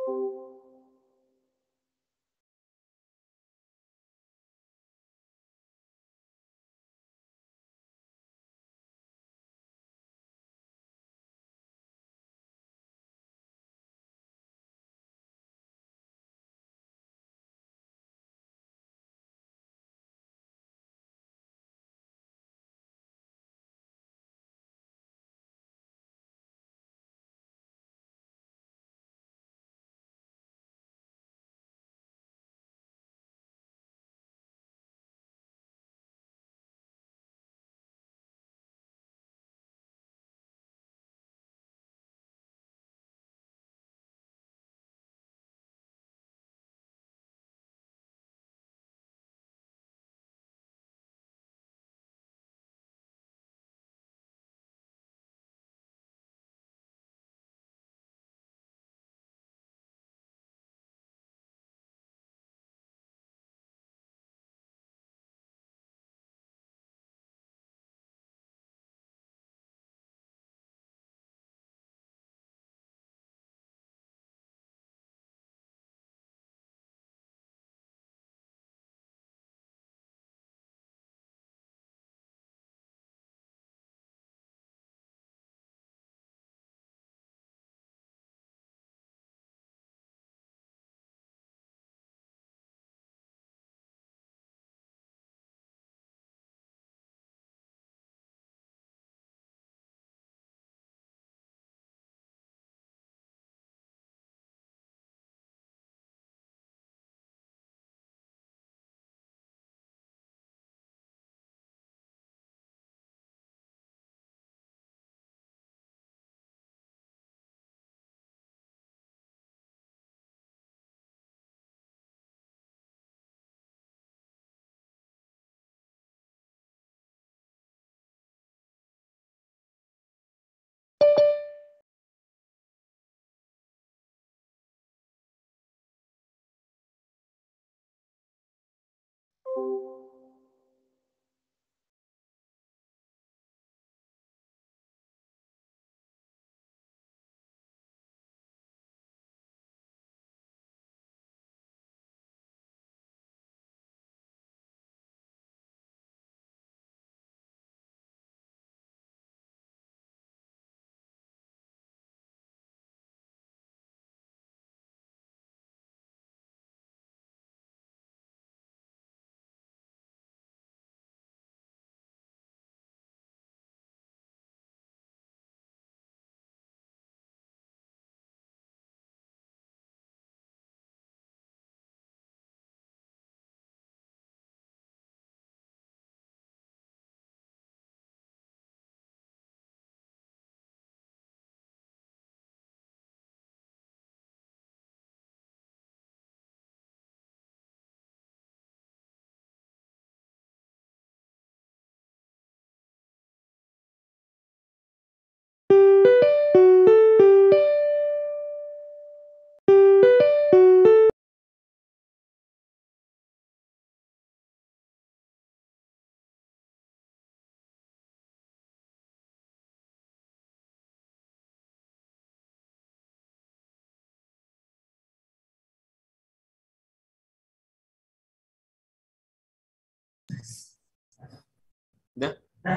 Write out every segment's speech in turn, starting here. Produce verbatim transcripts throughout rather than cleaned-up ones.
Udah?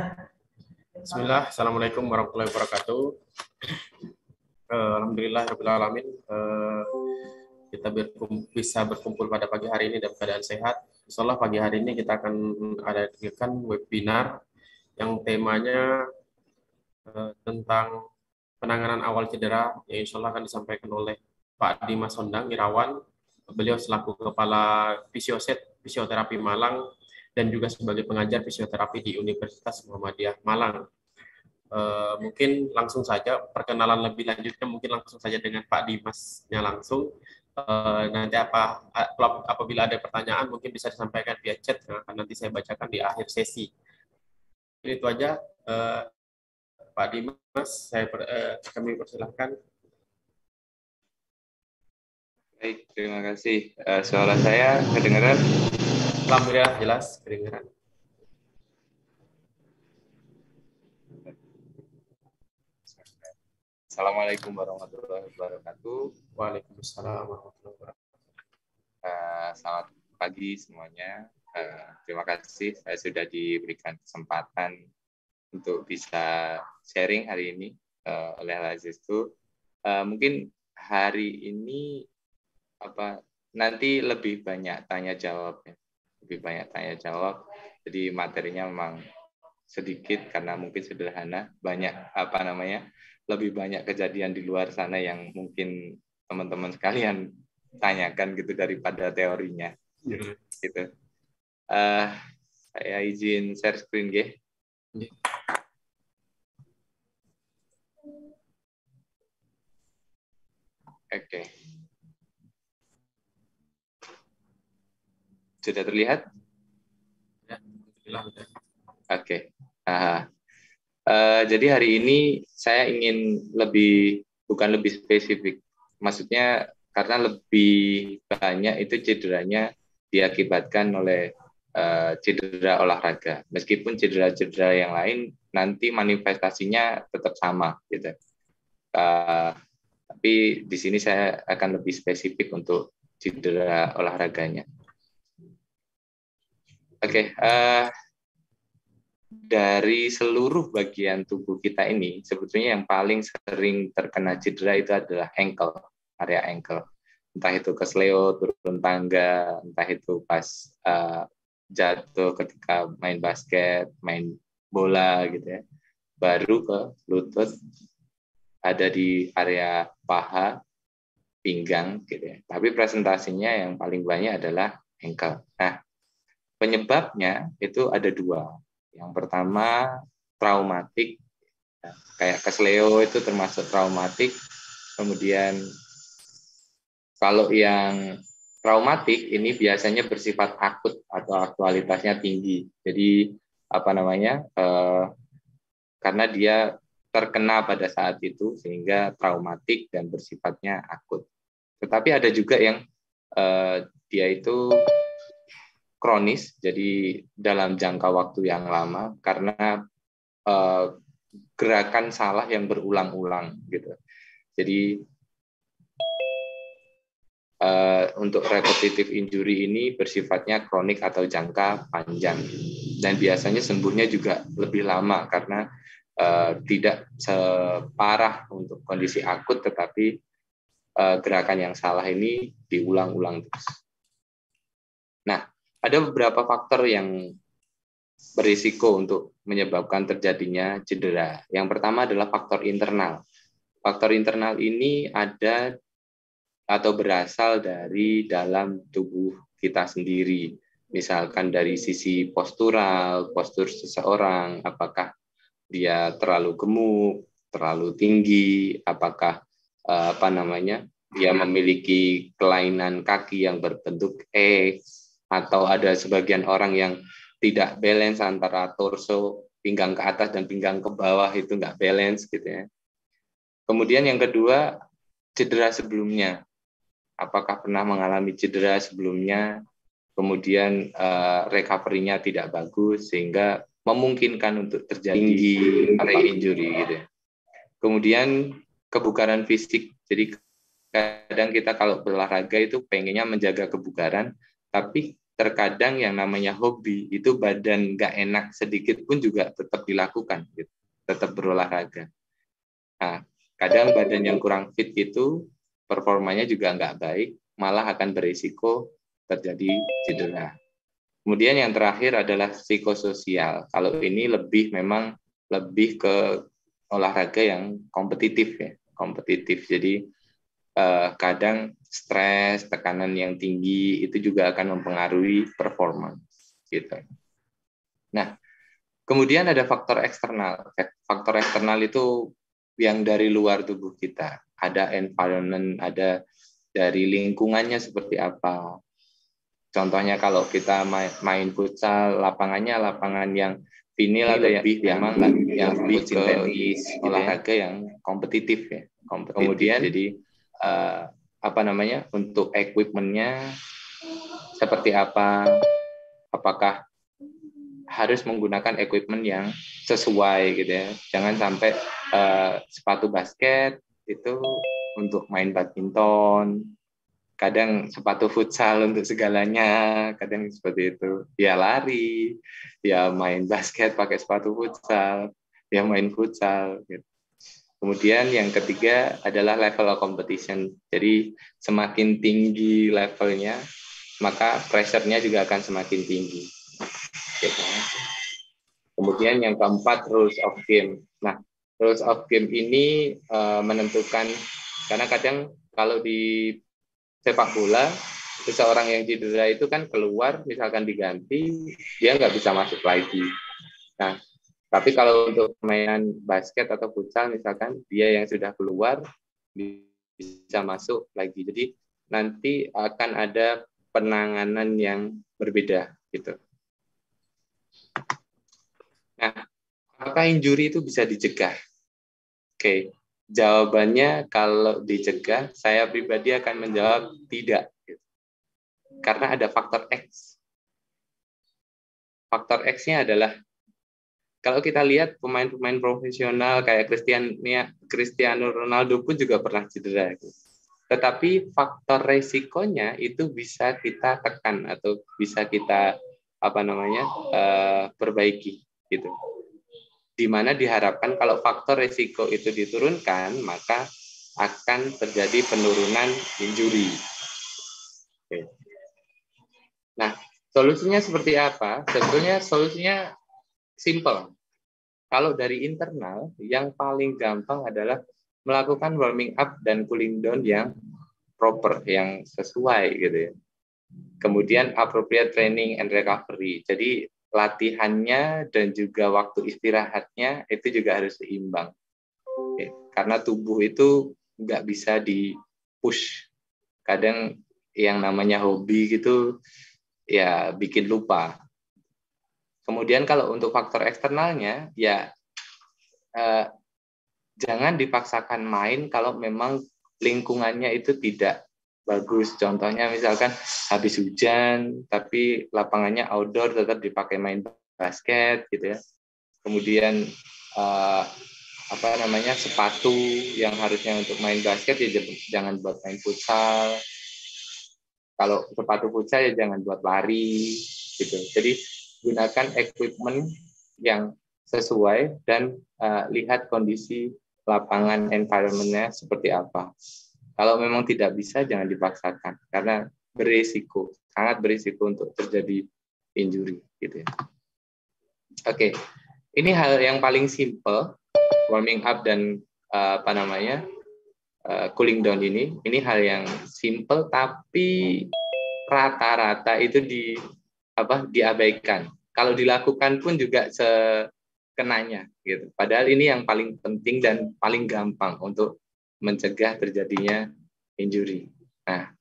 Bismillah, Assalamualaikum warahmatullahi wabarakatuh. Uh, Alhamdulillah, Rabbil Alamin. Uh, kita berkumpul, bisa berkumpul pada pagi hari ini dalam keadaan sehat. Insyaallah pagi hari ini kita akan adakan webinar yang temanya uh, tentang penanganan awal cedera, yang insyaallah akan disampaikan oleh Pak Dimas Hondang Irawan. Beliau selaku Kepala Fisioset Fisioterapi Malang dan juga sebagai pengajar fisioterapi di Universitas Muhammadiyah Malang. Uh, mungkin langsung saja perkenalan lebih lanjutnya mungkin langsung saja dengan Pak Dimasnya langsung. Uh, nanti apa apabila ada pertanyaan mungkin bisa disampaikan via chat yang akan nanti saya bacakan di akhir sesi. Itu aja, uh, Pak Dimas, saya per, uh, kami persilahkan. Baik, terima kasih. Uh, suara saya kedengaran? Alhamdulillah jelas kedengaran. Assalamualaikum warahmatullahi wabarakatuh. Waalaikumsalam warahmatullahi wabarakatuh. Uh, selamat pagi semuanya. Uh, terima kasih saya sudah diberikan kesempatan untuk bisa sharing hari ini uh, oleh Al-Aziz. Uh, mungkin hari ini apa nanti lebih banyak tanya jawab ya. Lebih banyak tanya jawab. Jadi materinya memang sedikit karena mungkin sederhana, banyak apa namanya? Lebih banyak kejadian di luar sana yang mungkin teman-teman sekalian tanyakan gitu daripada teorinya. Ya. Gitu. Uh, saya izin share screen, ya. Ya. Oke. Okay. Sudah terlihat? Ya, Oke. Okay. Uh, uh, jadi hari ini saya ingin lebih, bukan lebih spesifik, maksudnya karena lebih banyak itu cederanya diakibatkan oleh uh, cedera olahraga. Meskipun cedera-cedera yang lain nanti manifestasinya tetap sama, gitu. Uh, tapi di sini saya akan lebih spesifik untuk cedera olahraganya. Oke, okay, uh, dari seluruh bagian tubuh kita ini, sebetulnya yang paling sering terkena cedera itu adalah ankle, area ankle. Entah itu kesleo, turun tangga, entah itu pas uh, jatuh ketika main basket, main bola gitu ya. Baru ke lutut, ada di area paha, pinggang gitu ya. Tapi presentasinya yang paling banyak adalah ankle. Nah, penyebabnya itu ada dua. Yang pertama traumatik, kayak kesleo itu termasuk traumatik. Kemudian kalau yang traumatik ini biasanya bersifat akut atau aktualitasnya tinggi. Jadi apa namanya? Eh, karena dia terkena pada saat itu sehingga traumatik dan bersifatnya akut. Tetapi ada juga yang eh, dia itu kronis, jadi dalam jangka waktu yang lama karena eh, gerakan salah yang berulang-ulang gitu. Jadi eh, untuk repetitive injury ini bersifatnya kronik atau jangka panjang dan biasanya sembuhnya juga lebih lama karena eh, tidak separah untuk kondisi akut, tetapi eh, gerakan yang salah ini diulang-ulang terus. Nah, ada beberapa faktor yang berisiko untuk menyebabkan terjadinya cedera. Yang pertama adalah faktor internal. Faktor internal ini ada atau berasal dari dalam tubuh kita sendiri. Misalkan dari sisi postural, postur seseorang, apakah dia terlalu gemuk, terlalu tinggi, apakah apa namanya dia memiliki kelainan kaki yang berbentuk X, atau ada sebagian orang yang tidak balance antara torso, pinggang ke atas dan pinggang ke bawah itu nggak balance gitu ya. Kemudian yang kedua, cedera sebelumnya. Apakah pernah mengalami cedera sebelumnya, kemudian uh, recovery-nya tidak bagus sehingga memungkinkan untuk terjadi re-injury gitu ya. Kemudian kebugaran fisik. Jadi kadang kita kalau berolahraga itu pengennya menjaga kebugaran, tapi terkadang yang namanya hobi itu badan nggak enak sedikit pun juga tetap dilakukan, gitu. Tetap berolahraga. Nah, kadang badan yang kurang fit itu performanya juga nggak baik, malah akan berisiko terjadi cedera. Kemudian yang terakhir adalah psikososial. Kalau ini lebih memang lebih ke olahraga yang kompetitif ya, kompetitif. Jadi eh, kadang stres, tekanan yang tinggi itu juga akan mempengaruhi performance gitu. Nah, kemudian ada faktor eksternal. Faktor eksternal itu yang dari luar tubuh kita. Ada environment, ada dari lingkungannya seperti apa. Contohnya kalau kita main, main futsal, lapangannya lapangan yang vinil atau lebih yang memang yang lebih ke olahraga yang kompetitif ya. Kompetitif. Kemudian jadi uh, apa namanya untuk equipment-nya seperti apa, apakah harus menggunakan equipment yang sesuai gitu ya. Jangan sampai uh, sepatu basket itu untuk main badminton, kadang sepatu futsal untuk segalanya, kadang seperti itu. Ya lari, ya main basket pakai sepatu futsal, ya main futsal. Gitu. Kemudian yang ketiga adalah level of competition. Jadi semakin tinggi levelnya, maka pressure-nya juga akan semakin tinggi. Gitu. Kemudian yang keempat, rules of game. Nah, rules of game ini uh, menentukan, karena kadang kalau di sepak bola, seseorang yang cedera itu kan keluar, misalkan diganti, dia nggak bisa masuk lagi. Nah, tapi kalau untuk permainan basket atau futsal, misalkan dia yang sudah keluar, bisa masuk lagi. Jadi nanti akan ada penanganan yang berbeda. Gitu. Nah, apakah injury itu bisa dicegah? Oke. Jawabannya kalau dicegah, saya pribadi akan menjawab tidak. Karena ada faktor X. Faktor X-nya adalah, kalau kita lihat pemain-pemain profesional kayak Cristiano Ronaldo pun juga pernah cedera. Tetapi faktor resikonya itu bisa kita tekan atau bisa kita apa namanya uh, perbaiki. Gitu. Di mana diharapkan kalau faktor resiko itu diturunkan, maka akan terjadi penurunan injury. Oke. Nah, solusinya seperti apa? Sebetulnya solusinya simple. Kalau dari internal, yang paling gampang adalah melakukan warming up dan cooling down yang proper, yang sesuai gitu ya. Kemudian appropriate training and recovery. Jadi latihannya dan juga waktu istirahatnya itu juga harus seimbang. Oke. Karena tubuh itu nggak bisa di-push. Kadang yang namanya hobi gitu ya bikin lupa. Kemudian kalau untuk faktor eksternalnya, ya eh, jangan dipaksakan main kalau memang lingkungannya itu tidak bagus. Contohnya misalkan habis hujan, tapi lapangannya outdoor tetap dipakai main basket gitu ya. Kemudian eh, apa namanya sepatu yang harusnya untuk main basket ya jangan buat main futsal. Kalau sepatu futsal ya jangan buat lari gitu. Jadi gunakan equipment yang sesuai dan uh, lihat kondisi lapangan environment-nya seperti apa. Kalau memang tidak bisa jangan dipaksakan karena berisiko, sangat berisiko untuk terjadi injury gitu ya. Oke. Ini hal yang paling simple, warming up dan uh, apa namanya? Uh, cooling down ini. Ini hal yang simple tapi rata-rata itu di apa diabaikan. Kalau dilakukan pun juga sekenanya gitu. Padahal ini yang paling penting dan paling gampang untuk mencegah terjadinya injury. Nah,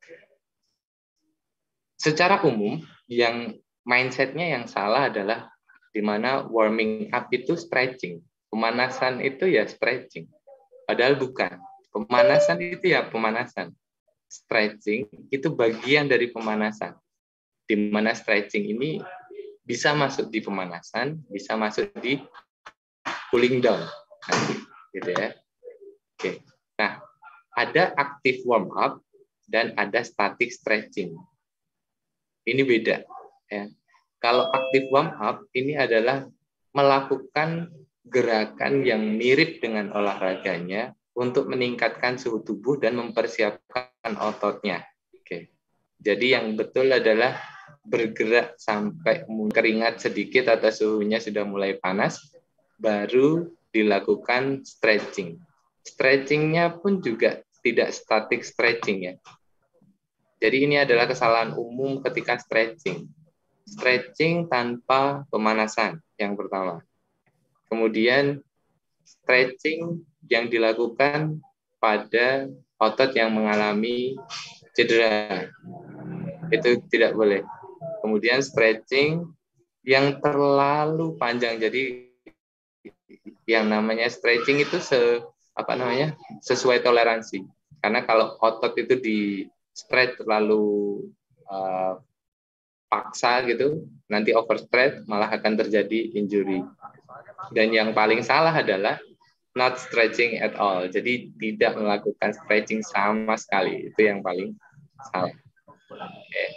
secara umum yang mindsetnya yang salah adalah di mana warming up itu stretching, pemanasan itu ya stretching. Padahal bukan. Pemanasan itu ya pemanasan. Stretching itu bagian dari pemanasan. Di mana stretching ini bisa masuk di pemanasan, bisa masuk di cooling down, gitu ya. Oke. Nah, ada active warm up dan ada static stretching. Ini beda. Ya. Kalau active warm up ini adalah melakukan gerakan yang mirip dengan olahraganya untuk meningkatkan suhu tubuh dan mempersiapkan ototnya. Oke. Jadi yang betul adalah bergerak sampai keringat sedikit atau suhunya sudah mulai panas, baru dilakukan stretching. Stretchingnya pun juga tidak static stretching ya. Jadi ini adalah kesalahan umum ketika stretching. Stretching tanpa pemanasan yang pertama. Kemudian stretching yang dilakukan pada otot yang mengalami cedera. Itu tidak boleh. Kemudian stretching yang terlalu panjang. Jadi yang namanya stretching itu se apa namanya? Sesuai toleransi. Karena kalau otot itu di stretch terlalu uh, paksa gitu, nanti overstretch malah akan terjadi injury. Dan yang paling salah adalah not stretching at all. Jadi tidak melakukan stretching sama sekali. Itu yang paling salah. Okay.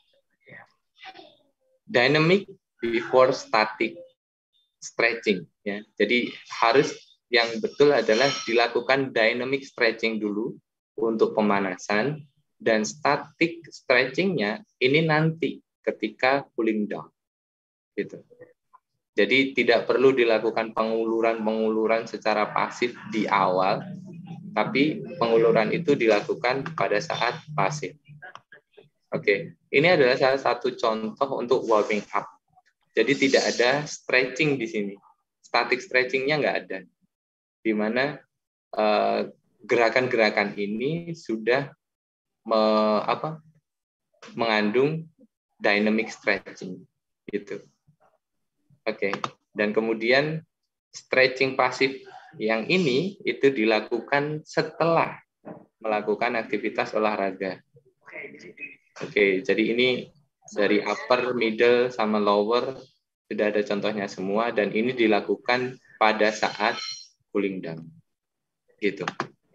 Dynamic before static stretching. Ya. Jadi harus yang betul adalah dilakukan dynamic stretching dulu untuk pemanasan, dan static stretchingnya ini nanti ketika cooling down. Gitu. Jadi tidak perlu dilakukan penguluran-penguluran secara pasif di awal, tapi penguluran itu dilakukan pada saat pasif. Oke, ini adalah salah satu contoh untuk warming up. Jadi tidak ada stretching di sini. Static stretchingnya nggak ada. Di mana eh, gerakan-gerakan ini sudah me, apa, mengandung dynamic stretching. Gitu. Oke, dan kemudian stretching pasif yang ini itu dilakukan setelah melakukan aktivitas olahraga. Oke, jadi ini dari upper, middle, sama lower sudah ada contohnya semua, dan ini dilakukan pada saat cooling down. Gitu.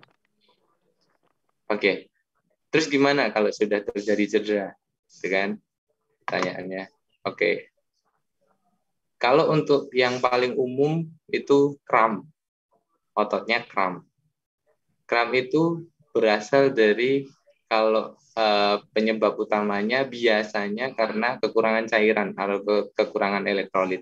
Oke, terus gimana kalau sudah terjadi cedera? Gitu kan? Pertanyaannya. Oke. Kalau untuk yang paling umum itu kram, ototnya kram. Kram itu berasal dari kalau eh, penyebab utamanya biasanya karena kekurangan cairan atau ke, kekurangan elektrolit.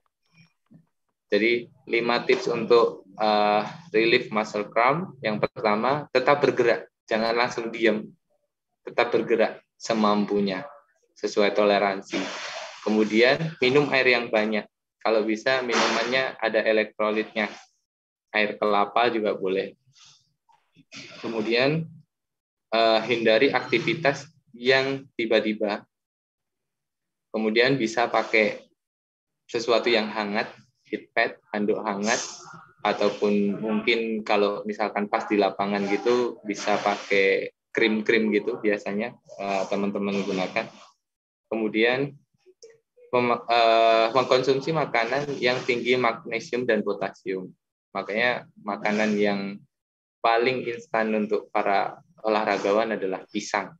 Jadi lima tips untuk eh, relief muscle cramp. Yang pertama, tetap bergerak, jangan langsung diam, tetap bergerak semampunya sesuai toleransi. Kemudian minum air yang banyak. Kalau bisa minumannya ada elektrolitnya. Air kelapa juga boleh. Kemudian eh, hindari aktivitas yang tiba-tiba. Kemudian bisa pakai sesuatu yang hangat, heat pad, handuk hangat, ataupun mungkin kalau misalkan pas di lapangan gitu bisa pakai krim-krim gitu biasanya eh, teman-teman gunakan. Kemudian mengkonsumsi makanan yang tinggi magnesium dan potasium. Makanya makanan yang paling instan untuk para olahragawan adalah pisang.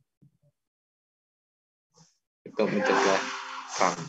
Itu mencegah kramp.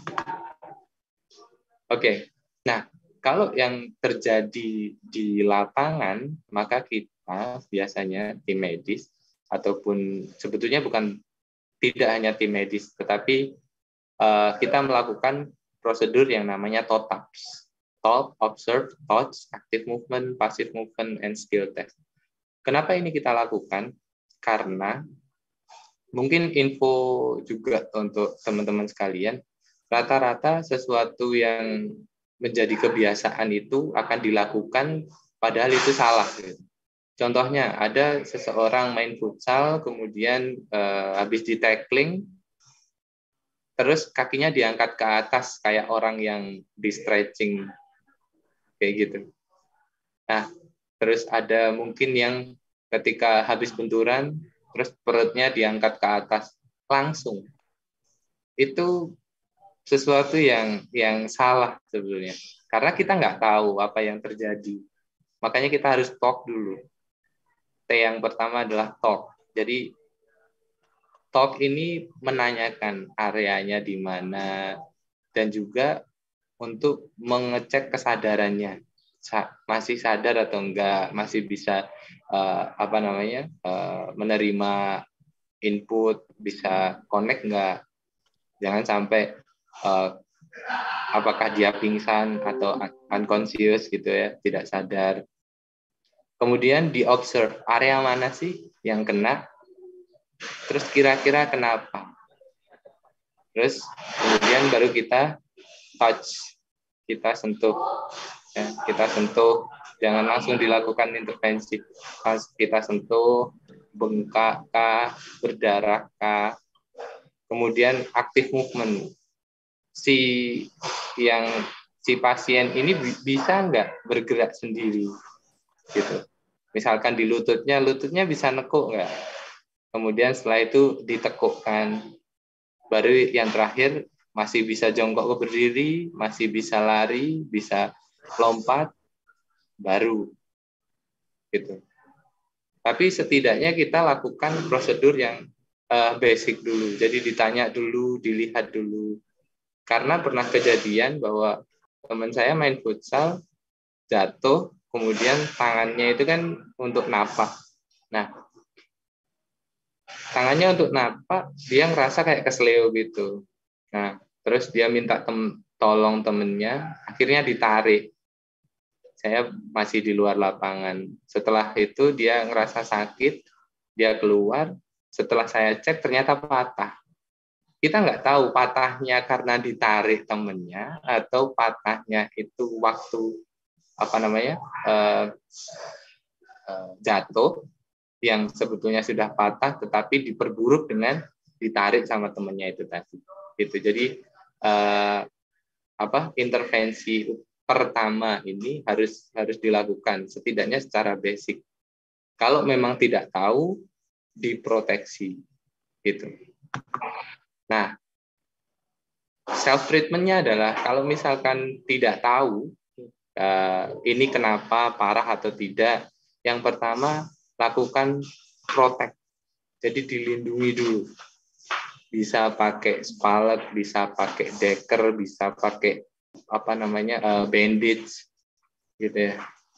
Oke, nah kalau yang terjadi di lapangan, maka kita biasanya tim medis, ataupun sebetulnya bukan tidak hanya tim medis, tetapi Uh, kita melakukan prosedur yang namanya T O T A P S. Talk, Observe, Touch, Active Movement, Passive Movement, and Skill Test. Kenapa ini kita lakukan? Karena mungkin info juga untuk teman-teman sekalian, rata-rata sesuatu yang menjadi kebiasaan itu akan dilakukan padahal itu salah. Contohnya, ada seseorang main futsal, kemudian uh, habis di tackling, terus kakinya diangkat ke atas kayak orang yang di stretching kayak gitu. Nah, terus ada mungkin yang ketika habis benturan terus perutnya diangkat ke atas langsung. Itu sesuatu yang yang salah sebenarnya. Karena kita nggak tahu apa yang terjadi. Makanya kita harus talk dulu. T yang pertama adalah talk. Jadi talk ini menanyakan areanya di mana dan juga untuk mengecek kesadarannya, masih sadar atau enggak, masih bisa uh, apa namanya uh, menerima input, bisa connect enggak, jangan sampai uh, apakah dia pingsan atau unconscious gitu ya, tidak sadar. Kemudian di observe area mana sih yang kena. Terus kira-kira kenapa? Terus kemudian baru kita touch, kita sentuh, ya, kita sentuh, jangan langsung dilakukan intervensi. Pas kita sentuh, bengkak kah, berdarah kah, kemudian active movement. Si yang si pasien ini bisa nggak bergerak sendiri, gitu. Misalkan di lututnya, lututnya bisa nekuk nggak? Kemudian setelah itu ditekukkan. Baru yang terakhir masih bisa jongkok ke berdiri, masih bisa lari, bisa lompat, baru gitu. Tapi setidaknya kita lakukan prosedur yang uh, basic dulu. Jadi ditanya dulu, dilihat dulu. Karena pernah kejadian bahwa teman saya main futsal, jatuh, kemudian tangannya itu kan untuk napak. Nah, tangannya untuk napak, dia ngerasa kayak kesleo gitu. Nah, terus dia minta tem tolong temennya, akhirnya ditarik. Saya masih di luar lapangan. Setelah itu dia ngerasa sakit, dia keluar. Setelah saya cek ternyata patah. Kita nggak tahu patahnya karena ditarik temennya atau patahnya itu waktu apa namanya uh, uh, jatuh yang sebetulnya sudah patah tetapi diperburuk dengan ditarik sama temennya itu tadi. Gitu. Jadi uh, apa intervensi pertama ini harus harus dilakukan setidaknya secara basic. Kalau memang tidak tahu, diproteksi gitu. Nah, self treatmentnya adalah kalau misalkan tidak tahu uh, ini kenapa parah atau tidak, yang pertama lakukan protect. Jadi dilindungi dulu. Bisa pakai spalet, bisa pakai deker, bisa pakai apa namanya uh, bandage gitu ya,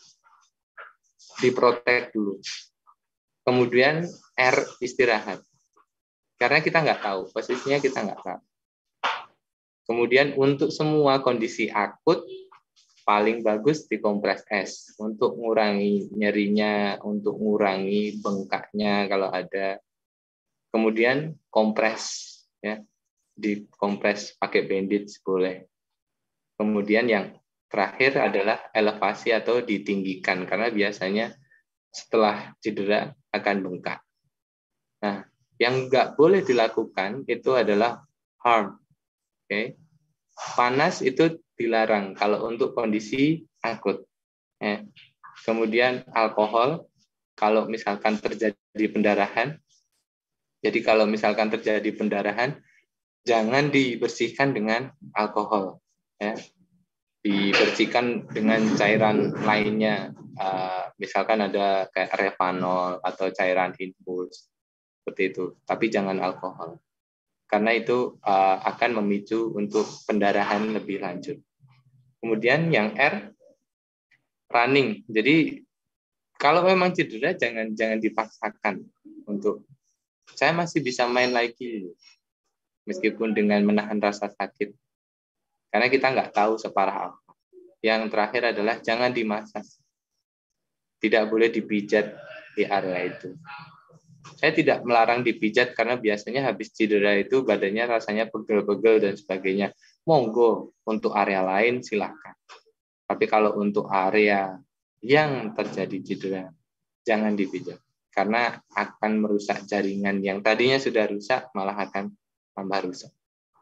diprotek dulu. Kemudian R istirahat karena kita nggak tahu posisinya, kita nggak tahu. Kemudian untuk semua kondisi akut paling bagus dikompres es untuk mengurangi nyerinya, untuk mengurangi bengkaknya kalau ada. Kemudian kompres ya, dikompres pakai bandage boleh. Kemudian yang terakhir adalah elevasi atau ditinggikan karena biasanya setelah cedera akan bengkak. Nah, yang nggak boleh dilakukan itu adalah harm. Oke, okay? Panas itu dilarang kalau untuk kondisi akut. Ya. Kemudian alkohol kalau misalkan terjadi pendarahan. Jadi kalau misalkan terjadi pendarahan, jangan dibersihkan dengan alkohol. Ya. Dibersihkan dengan cairan lainnya, uh, misalkan ada kayak Revanol atau cairan infus seperti itu, tapi jangan alkohol karena itu uh, akan memicu untuk pendarahan lebih lanjut. Kemudian yang R, running. Jadi kalau memang cedera jangan jangan dipaksakan untuk saya masih bisa main lagi meskipun dengan menahan rasa sakit. Karena kita nggak tahu separah apa. Yang terakhir adalah jangan dimasas. Tidak boleh dipijat di area itu. Saya tidak melarang dipijat karena biasanya habis cedera itu badannya rasanya pegel-pegel dan sebagainya. Monggo, untuk area lain silakan. Tapi kalau untuk area yang terjadi cedera, jangan dipijat. Karena akan merusak jaringan yang tadinya sudah rusak, malah akan tambah rusak.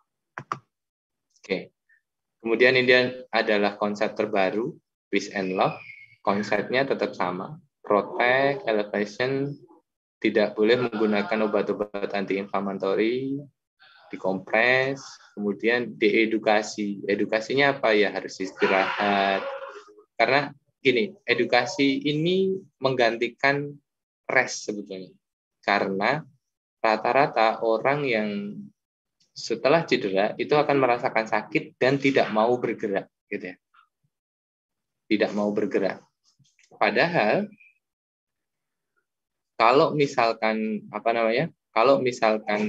Oke. Kemudian ini adalah konsep terbaru, peace and love. Konsepnya tetap sama. Protect, elevation, tidak boleh menggunakan obat-obat anti-inflammatory, dikompres, kemudian diedukasi. Edukasinya apa ya? Harus istirahat. Karena gini, edukasi ini menggantikan rest sebetulnya. Karena rata-rata orang yang setelah cedera itu akan merasakan sakit dan tidak mau bergerak, gitu ya. Tidak mau bergerak. Padahal kalau misalkan apa namanya? Kalau misalkan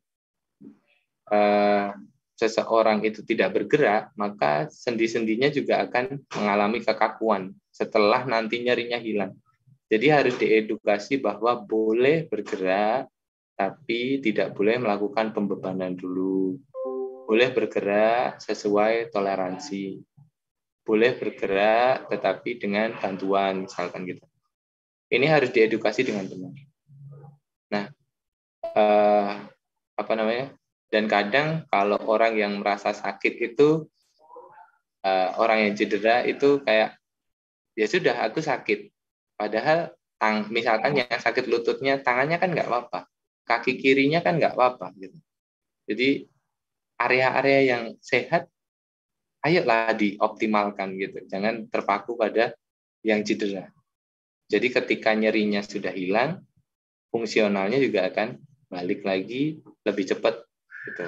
eh, seseorang itu tidak bergerak, maka sendi-sendinya juga akan mengalami kekakuan setelah nanti nyerinya hilang. Jadi harus diedukasi bahwa boleh bergerak, tapi tidak boleh melakukan pembebanan dulu. Boleh bergerak sesuai toleransi. Boleh bergerak, tetapi dengan bantuan, misalkan gitu. Ini harus diedukasi dengan benar. Nah, eh, apa namanya? Dan kadang kalau orang yang merasa sakit itu, eh, orang yang cedera itu kayak, ya sudah, aku sakit. Padahal tang, misalkan yang sakit lututnya, tangannya kan nggak apa-apa, kaki kirinya kan nggak apa-apa. Gitu. Jadi area-area yang sehat, ayolah dioptimalkan gitu. Jangan terpaku pada yang cedera. Jadi ketika nyerinya sudah hilang, fungsionalnya juga akan balik lagi lebih cepat gitu.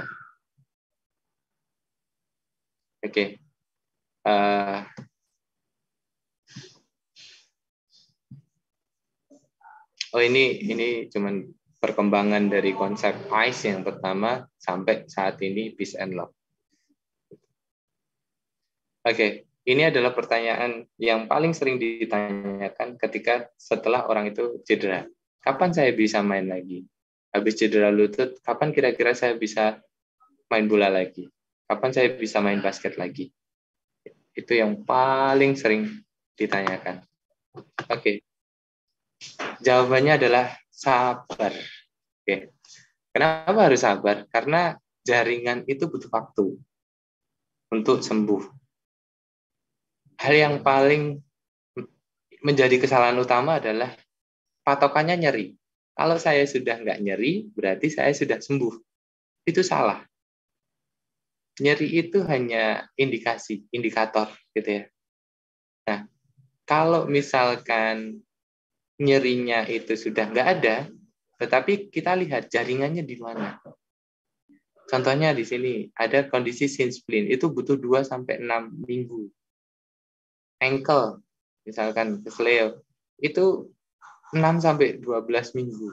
Oke. Okay. Uh, oh ini ini cuman perkembangan dari konsep I C E yang pertama sampai saat ini peace and love. Oke, okay. Ini adalah pertanyaan yang paling sering ditanyakan ketika setelah orang itu cedera. Kapan saya bisa main lagi? Habis cedera lutut, kapan kira-kira saya bisa main bola lagi? Kapan saya bisa main basket lagi? Itu yang paling sering ditanyakan. Oke. Okay. Jawabannya adalah sabar. Oke. Okay. Kenapa harus sabar? Karena jaringan itu butuh waktu untuk sembuh. Hal yang paling menjadi kesalahan utama adalah patokannya nyeri. Kalau saya sudah nggak nyeri, berarti saya sudah sembuh. Itu salah. Nyeri itu hanya indikasi, indikator, gitu ya. Nah, kalau misalkan nyerinya itu sudah nggak ada, tetapi kita lihat jaringannya di mana. Contohnya di sini ada kondisi shin splint, itu butuh dua sampai enam minggu. Ankle, misalkan kesleo, itu enam sampai dua belas minggu.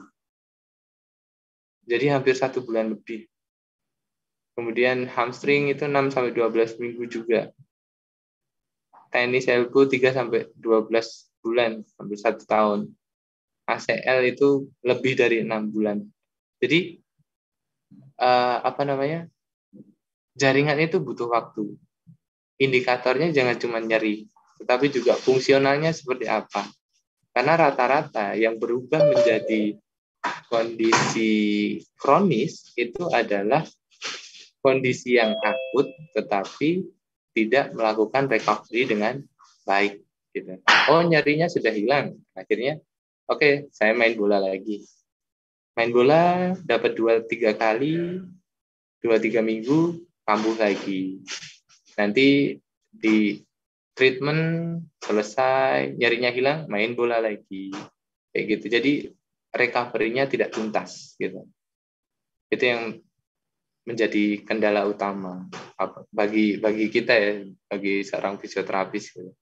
Jadi hampir satu bulan lebih. Kemudian hamstring itu enam sampai dua belas minggu juga. Tenis elbow tiga sampai dua belas bulan, hampir satu tahun. A C L itu lebih dari enam bulan. Jadi eh, apa namanya? Jaringan itu butuh waktu. Indikatornya jangan cuma nyeri, tetapi juga fungsionalnya seperti apa. Karena rata-rata yang berubah menjadi kondisi kronis itu adalah kondisi yang akut tetapi tidak melakukan recovery dengan baik. Gitu. Oh, nyerinya sudah hilang. Akhirnya, oke, okay, saya main bola lagi. Main bola dapat dua tiga kali, dua tiga minggu, kambuh lagi. Nanti di treatment selesai, nyerinya hilang, main bola lagi, kayak gitu. Jadi recovery-nya tidak tuntas, gitu. Itu yang menjadi kendala utama bagi bagi kita ya, bagi seorang fisioterapis. Gitu.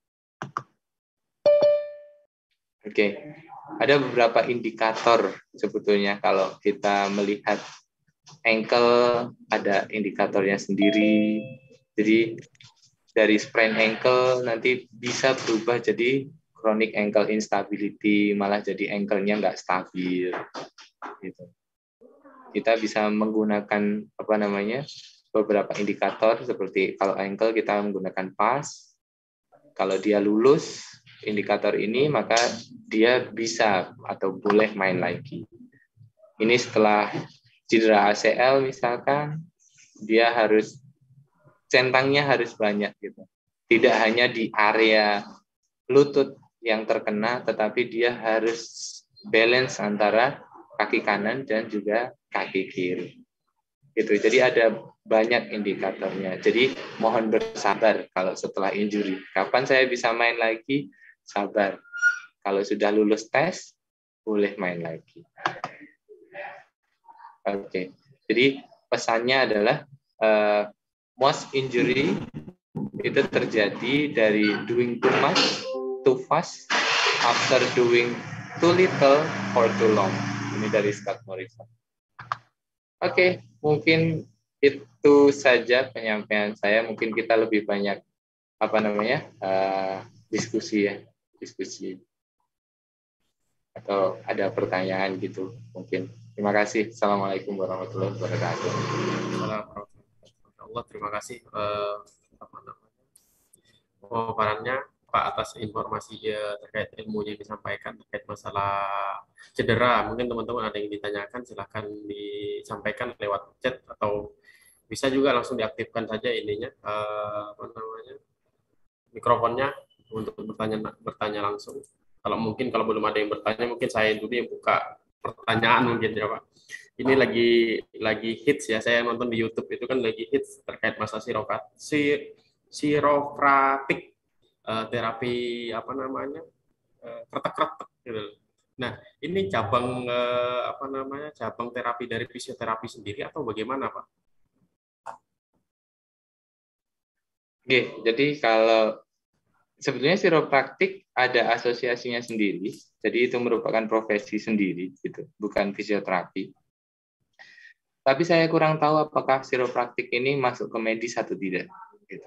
Oke, okay. Ada beberapa indikator sebetulnya kalau kita melihat ankle, ada indikatornya sendiri. Jadi dari sprain ankle nanti bisa berubah jadi chronic ankle instability, malah jadi ankle-nya nggak stabil. Gitu. Kita bisa menggunakan apa namanya beberapa indikator seperti kalau ankle kita menggunakan P A S. Kalau dia lulus indikator ini maka dia bisa atau boleh main lagi. Ini setelah cedera A C L misalkan dia harus centangnya harus banyak gitu. Tidak hanya di area lutut yang terkena, tetapi dia harus balance antara kaki kanan dan juga kaki kiri. Gitu. Jadi ada banyak indikatornya. Jadi mohon bersabar kalau setelah injury. Kapan saya bisa main lagi? Sabar. Kalau sudah lulus tes, boleh main lagi. Oke. Okay. Jadi pesannya adalah uh, most injury itu terjadi dari doing too much, too fast, after doing too little or too long. Ini dari Scott Morrison. Oke, okay, mungkin itu saja penyampaian saya. Mungkin kita lebih banyak apa namanya uh, diskusi ya, diskusi atau ada pertanyaan gitu mungkin. Terima kasih. Assalamualaikum warahmatullahi wabarakatuh. Allah, terima kasih uh, apa namanya pemaparannya Pak atas informasi ya, terkait ilmunya yang disampaikan terkait masalah cedera. Mungkin teman-teman ada yang ditanyakan, silahkan disampaikan lewat chat atau bisa juga langsung diaktifkan saja ininya uh, apa namanya mikrofonnya untuk bertanya bertanya langsung. Kalau mungkin kalau belum ada yang bertanya, mungkin saya dulu yang buka pertanyaan mungkin ya Pak. Ini lagi lagi hits ya, saya nonton di YouTube itu kan lagi hits terkait masalah sirofrat, si, sirofratik uh, terapi apa namanya uh, kretek-kretek Nah, ini cabang eh, apa namanya cabang terapi dari fisioterapi sendiri atau bagaimana, Pak? Oke, jadi kalau sebetulnya chiropraktik ada asosiasinya sendiri, jadi itu merupakan profesi sendiri, gitu, bukan fisioterapi. Tapi saya kurang tahu apakah chiropraktik ini masuk ke medis atau tidak. Gitu.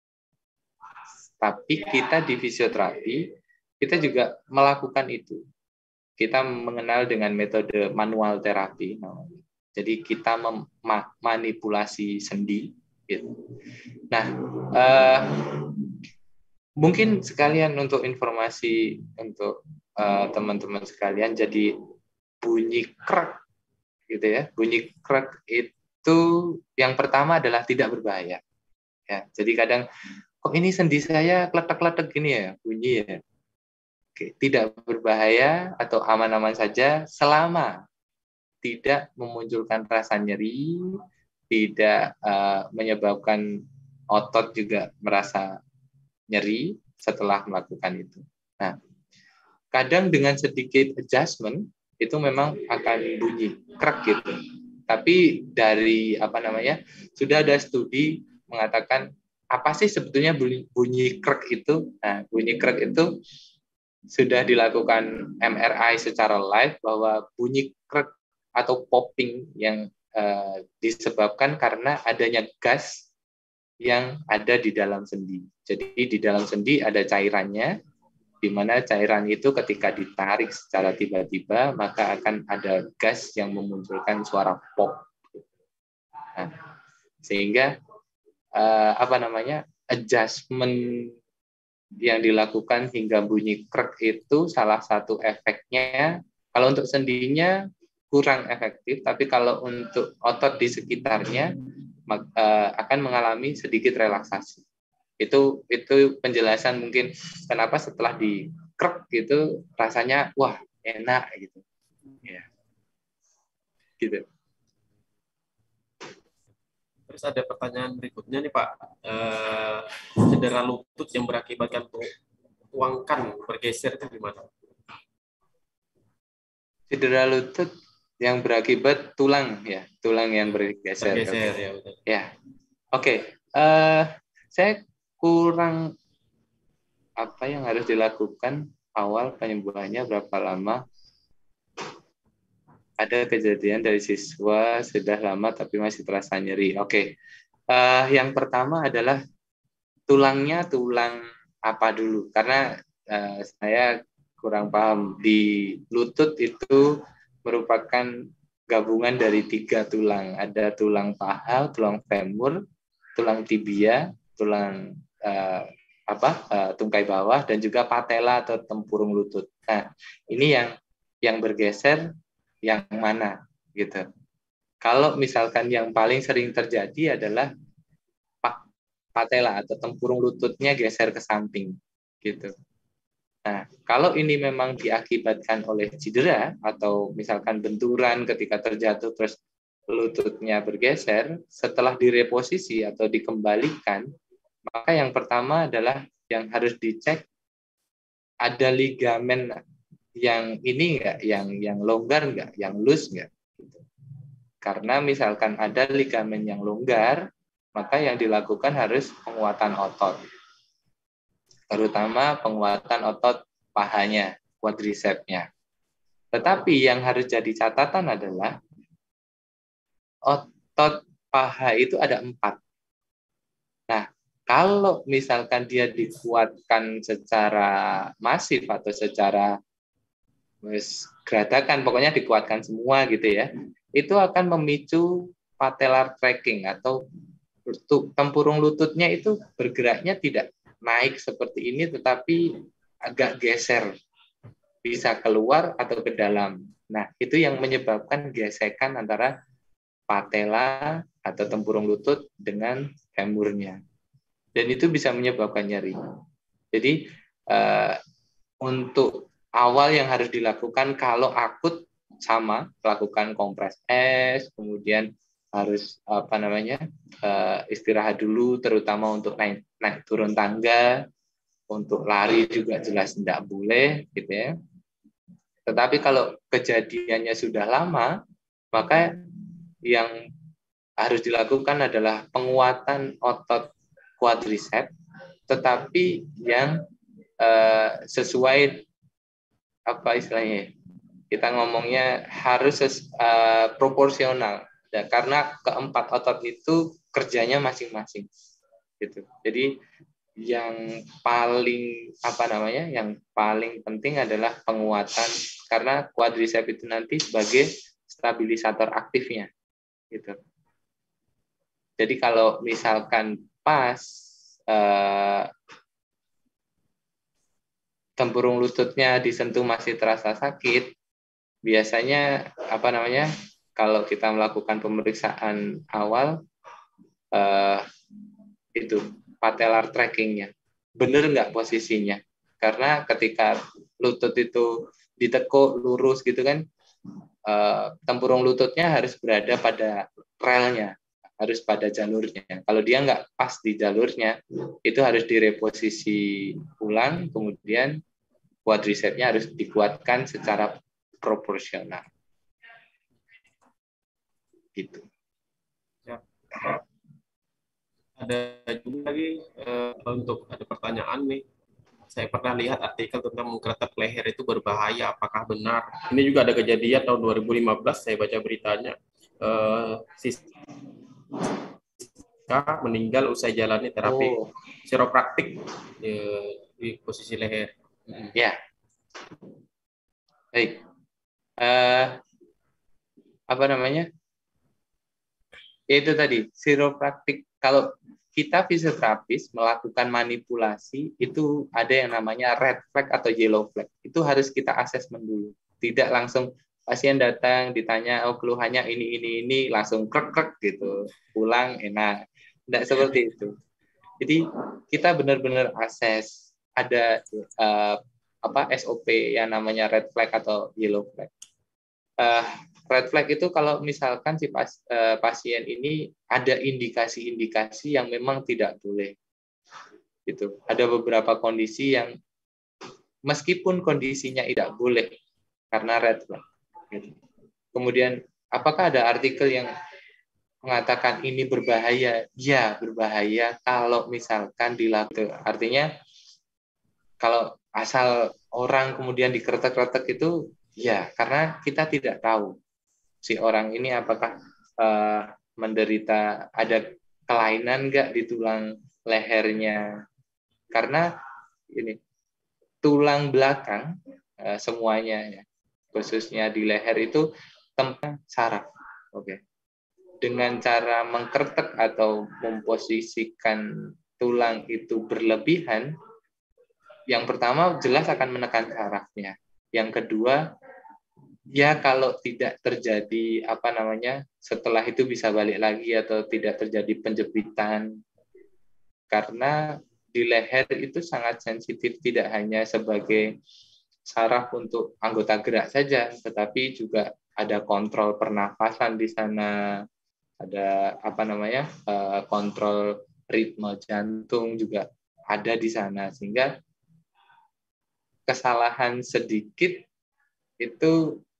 Tapi kita di fisioterapi, kita juga melakukan itu. Kita mengenal dengan metode manual terapi. Jadi kita memanipulasi sendi. Gitu. Nah, eh, mungkin sekalian untuk informasi untuk teman-teman uh, sekalian, jadi bunyi krek gitu ya, bunyi krek itu yang pertama adalah tidak berbahaya. Ya, jadi kadang kok ini sendi saya kletek-kletek gini ya bunyi ya. Oke, tidak berbahaya atau aman-aman saja selama tidak memunculkan rasa nyeri, tidak uh, menyebabkan otot juga merasa nyeri setelah melakukan itu. Nah, kadang dengan sedikit adjustment itu memang akan bunyi krek gitu. Tapi dari apa namanya sudah ada studi mengatakan apa sih sebetulnya bunyi, bunyi krek itu? Nah, bunyi krek itu sudah dilakukan M R I secara live bahwa bunyi krek atau popping yang uh, disebabkan karena adanya gas yang ada di dalam sendi. Jadi di dalam sendi ada cairannya, di mana cairan itu ketika ditarik secara tiba-tiba maka akan ada gas yang memunculkan suara pop. Nah, sehingga uh, apa namanya adjustment yang dilakukan hingga bunyi krek itu salah satu efeknya. Kalau untuk sendinya kurang efektif, tapi kalau untuk otot di sekitarnya akan mengalami sedikit relaksasi. Itu itu penjelasan mungkin kenapa setelah di krek gitu rasanya wah enak gitu. Ya. Gitu. Terus ada pertanyaan berikutnya nih Pak, eh, cedera lutut yang berakibatkan tuangkan bergeser itu gimana? Cedera lutut yang berakibat tulang ya, tulang yang bergeser. Bergeser ya. Betul. Ya, oke. Okay. Uh, saya kurang apa yang harus dilakukan awal penyembuhannya berapa lama? Ada kejadian dari siswa sudah lama tapi masih terasa nyeri. Oke, okay. uh, yang pertama adalah tulangnya tulang apa dulu? Karena uh, saya kurang paham di lutut itu merupakan gabungan dari tiga tulang. Ada tulang paha, tulang femur, tulang tibia, tulang uh, apa uh, tungkai bawah, dan juga patella atau tempurung lutut. Nah, ini yang yang bergeser yang mana gitu. Kalau misalkan yang paling sering terjadi adalah patella atau tempurung lututnya geser ke samping gitu. Nah, kalau ini memang diakibatkan oleh cedera atau misalkan benturan ketika terjatuh terus lututnya bergeser, setelah direposisi atau dikembalikan, maka yang pertama adalah yang harus dicek ada ligamen yang ini enggak, yang yang longgar enggak, yang loose enggak. Karena misalkan ada ligamen yang longgar, maka yang dilakukan harus penguatan otot. Terutama penguatan otot pahanya, quadricepsnya. Tetapi yang harus jadi catatan adalah otot paha itu ada empat. Nah, kalau misalkan dia dikuatkan secara masif atau secara geradakan, pokoknya dikuatkan semua gitu ya, itu akan memicu patellar cracking atau tempurung lututnya itu bergeraknya tidak naik seperti ini, tetapi agak geser, bisa keluar atau ke dalam. Nah, itu yang menyebabkan gesekan antara patella atau tempurung lutut dengan femurnya. Dan itu bisa menyebabkan nyeri. Jadi, uh, untuk awal yang harus dilakukan kalau akut sama, lakukan kompres es, kemudian harus apa namanya uh, istirahat dulu, terutama untuk naik naik turun tangga, untuk lari juga jelas tidak boleh, gitu ya. Tetapi kalau kejadiannya sudah lama, maka yang harus dilakukan adalah penguatan otot quadriceps, tetapi yang uh, sesuai apa istilahnya? Kita ngomongnya harus uh, proporsional, ya, karena keempat otot itu kerjanya masing-masing, gitu. Jadi yang paling apa namanya, yang paling penting adalah penguatan, karena quadriceps itu nanti sebagai stabilisator aktifnya, gitu. Jadi kalau misalkan pas uh, tempurung lututnya disentuh masih terasa sakit, biasanya apa namanya, kalau kita melakukan pemeriksaan awal uh, itu patellar trackingnya benar nggak posisinya, karena ketika lutut itu ditekuk lurus gitu kan, uh, tempurung lututnya harus berada pada relnya, harus pada jalurnya. Kalau dia nggak pas di jalurnya, itu harus direposisi ulang, kemudian quadricepsnya harus dikuatkan secara proporsional. Gitu. Ya. Ada juga lagi uh, untuk ada pertanyaan nih. Saya pernah lihat artikel tentang mengkretek leher itu berbahaya. Apakah benar? Ini juga ada kejadian tahun dua ribu lima belas. Saya baca beritanya. Uh, Siska meninggal usai jalani terapi oh. chiropraktik di, di posisi leher. Ya. Baik. Uh, apa namanya? Itu tadi, chiropraktik. Kalau kita fisioterapis melakukan manipulasi, itu ada yang namanya red flag atau yellow flag. Itu harus kita asesmen dulu. Tidak langsung pasien datang ditanya, oh keluhannya ini, ini, ini, langsung krek-krek gitu. Pulang enak. Tidak seperti itu. Jadi kita benar-benar akses. Ada uh, apa S O P yang namanya red flag atau yellow flag. Uh, red flag itu kalau misalkan si pas, uh, pasien ini ada indikasi-indikasi yang memang tidak boleh. Gitu. Ada beberapa kondisi yang meskipun kondisinya tidak boleh karena red flag. Gitu. Kemudian apakah ada artikel yang mengatakan ini berbahaya? Ya, berbahaya kalau misalkan dilakukan. Artinya kalau asal orang kemudian dikretek-kretek itu, ya, karena kita tidak tahu si orang ini apakah uh, menderita ada kelainan nggak di tulang lehernya. Karena ini tulang belakang uh, semuanya, ya, khususnya di leher itu tempat saraf. Oke. Okay. Dengan cara mengkretek atau memposisikan tulang itu berlebihan, yang pertama jelas akan menekan sarafnya. Yang kedua, ya kalau tidak terjadi apa namanya, setelah itu bisa balik lagi atau tidak terjadi penjepitan. Karena di leher itu sangat sensitif, tidak hanya sebagai saraf untuk anggota gerak saja, tetapi juga ada kontrol pernafasan di sana, ada apa namanya, kontrol ritme jantung juga ada di sana, sehingga kesalahan sedikit itu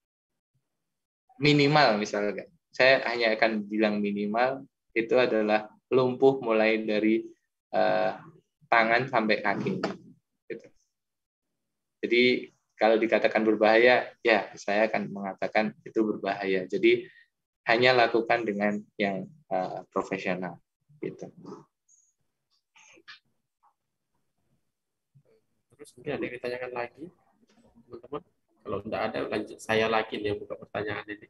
minimal, misalnya saya hanya akan bilang minimal itu adalah lumpuh mulai dari uh, tangan sampai kaki. Gitu. Jadi kalau dikatakan berbahaya, ya saya akan mengatakan itu berbahaya. Jadi hanya lakukan dengan yang uh, profesional. Gitu. Terus mungkin ada yang ditanyakan lagi, teman-teman. Kalau tidak ada, lanjut saya lagi nih yang buka pertanyaan ini.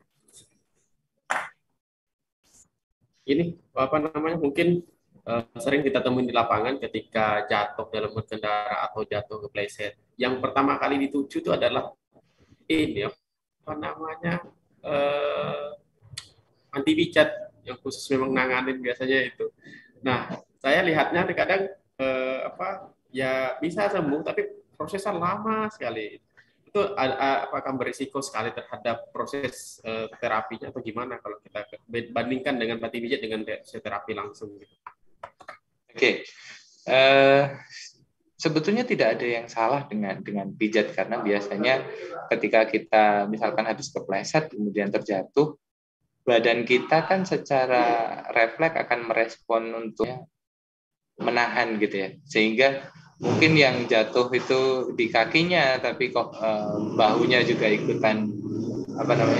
Ini apa namanya? Mungkin uh, sering kita temuin di lapangan ketika jatuh dalam berkendara atau jatuh kepleset. Yang pertama kali dituju itu adalah ini apa namanya? Uh, anti pijat yang khusus memang nanganin biasanya itu. Nah, saya lihatnya kadang eh, apa ya bisa sembuh tapi prosesnya lama sekali. Itu apakah berisiko sekali terhadap proses eh, terapinya atau gimana kalau kita bandingkan dengan anti pijat dengan terapi langsung gitu. Oke. Okay. Uh, sebetulnya tidak ada yang salah dengan dengan pijat, karena biasanya ketika kita misalkan habis kepleset kemudian terjatuh, badan kita kan secara refleks akan merespon untuk menahan gitu ya, sehingga mungkin yang jatuh itu di kakinya tapi kok eh, bahunya juga ikutan apa namanya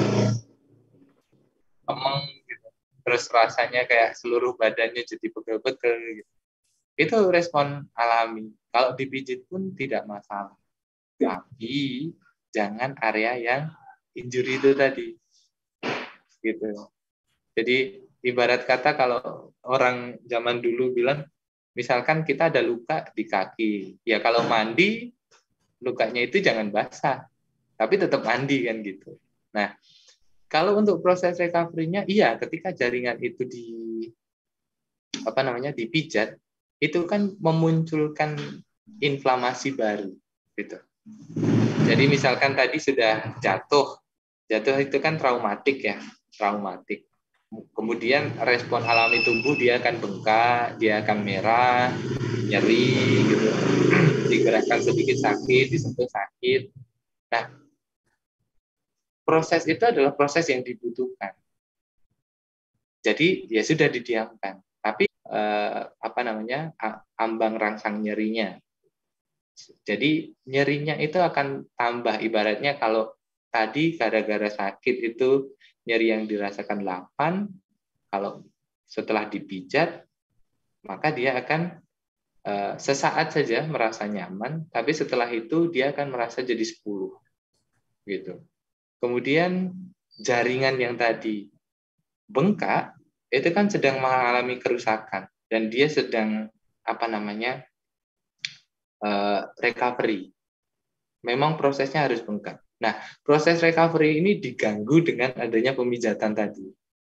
emeng gitu, terus rasanya kayak seluruh badannya jadi pegel-pegel gitu. Itu respon alami. Kalau dipijit pun tidak masalah. Tapi jangan area yang injury itu tadi. Gitu. Jadi ibarat kata kalau orang zaman dulu bilang, misalkan kita ada luka di kaki, ya kalau mandi lukanya itu jangan basah, tapi tetap mandi kan gitu. Nah, kalau untuk proses recovery-nya, iya, ketika jaringan itu di apa namanya dipijat, itu kan memunculkan inflamasi baru, gitu. Jadi misalkan tadi sudah jatuh, jatuh itu kan traumatik ya, traumatik. Kemudian respon alami tubuh dia akan bengkak, dia akan merah, nyeri, gitu. Digerakkan sedikit sakit, disentuh sakit. Nah, proses itu adalah proses yang dibutuhkan. Jadi ya sudah didiamkan. Tapi eh, apa namanya ambang rangsang nyerinya. Jadi nyerinya itu akan tambah, ibaratnya kalau tadi gara-gara sakit itu nyeri yang dirasakan delapan, kalau setelah dipijat maka dia akan uh, sesaat saja merasa nyaman, tapi setelah itu dia akan merasa jadi sepuluh gitu. Kemudian jaringan yang tadi bengkak itu kan sedang mengalami kerusakan dan dia sedang apa namanya uh, recovery. Memang prosesnya harus bengkak. Nah, proses recovery ini diganggu dengan adanya pemijatan tadi.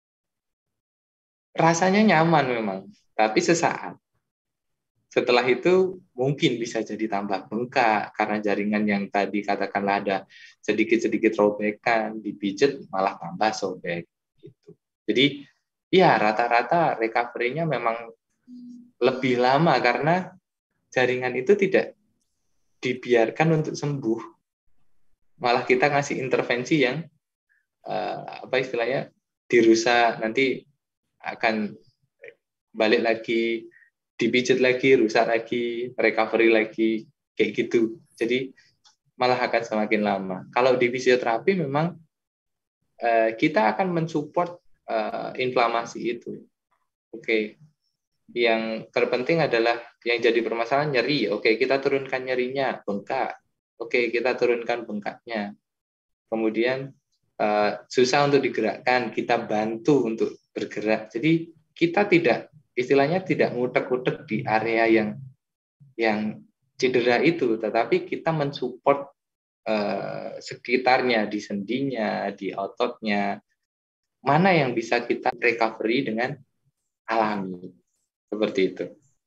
Rasanya nyaman memang, tapi sesaat. Setelah itu mungkin bisa jadi tambah bengkak karena jaringan yang tadi katakanlah ada sedikit-sedikit robekan, dipijat malah tambah sobek gitu. Jadi ya rata-rata recovery-nya memang lebih lama karena jaringan itu tidak dibiarkan untuk sembuh. Malah kita ngasih intervensi yang uh, apa istilahnya dirusak, nanti akan balik lagi, dipijat lagi, rusak lagi, recovery lagi, kayak gitu. Jadi malah akan semakin lama. Kalau di fisioterapi memang uh, kita akan mensupport uh, inflamasi itu. Oke. Okay. Yang terpenting adalah yang jadi permasalahan nyeri. Oke, okay, kita turunkan nyerinya, bengkak. Oke, okay, kita turunkan bengkaknya. Kemudian uh, susah untuk digerakkan, kita bantu untuk bergerak. Jadi kita tidak, istilahnya tidak ngutek-ngutek di area yang yang cedera itu, tetapi kita mensupport uh, sekitarnya, di sendinya, di ototnya, mana yang bisa kita recovery dengan alami, seperti itu.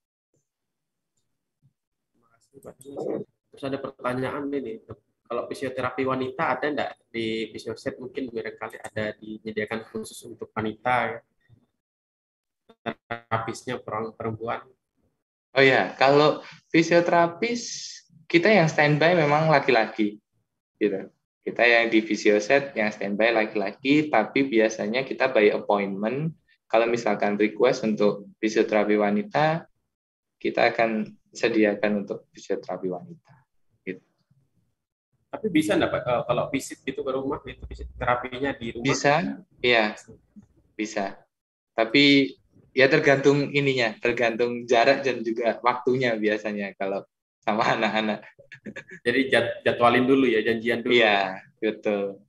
Terus ada pertanyaan ini, kalau fisioterapi wanita ada enggak di Fisioset? Mungkin barangkali ada disediakan khusus untuk wanita ya. Terapisnya perempuan. Oh ya, kalau fisioterapis kita yang standby memang laki-laki, gitu. Kita yang di Fisioset yang standby laki-laki, tapi biasanya kita by appointment. Kalau misalkan request untuk fisioterapi wanita, kita akan sediakan untuk fisioterapi wanita. Gitu. Tapi bisa enggak Pak, kalau visit gitu ke rumah, itu visit terapinya di rumah? Bisa, iya, bisa. Tapi ya tergantung ininya, tergantung jarak dan juga waktunya biasanya kalau sama anak-anak. Jadi jadwalin dulu ya, janjian dulu. Iya, betul.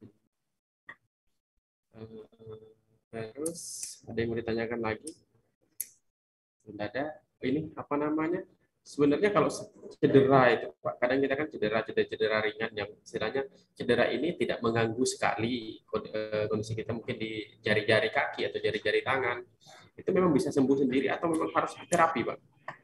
Terus ada yang mau ditanyakan lagi? Tidak ada. Ini apa namanya? Sebenarnya kalau cedera itu, Pak, kadang kita kan cedera, cedera, cedera ringan yang istilahnya cedera ini tidak mengganggu sekali kondisi kita mungkin di jari-jari kaki atau jari-jari tangan. Itu memang bisa sembuh sendiri atau memang harus terapi, Pak?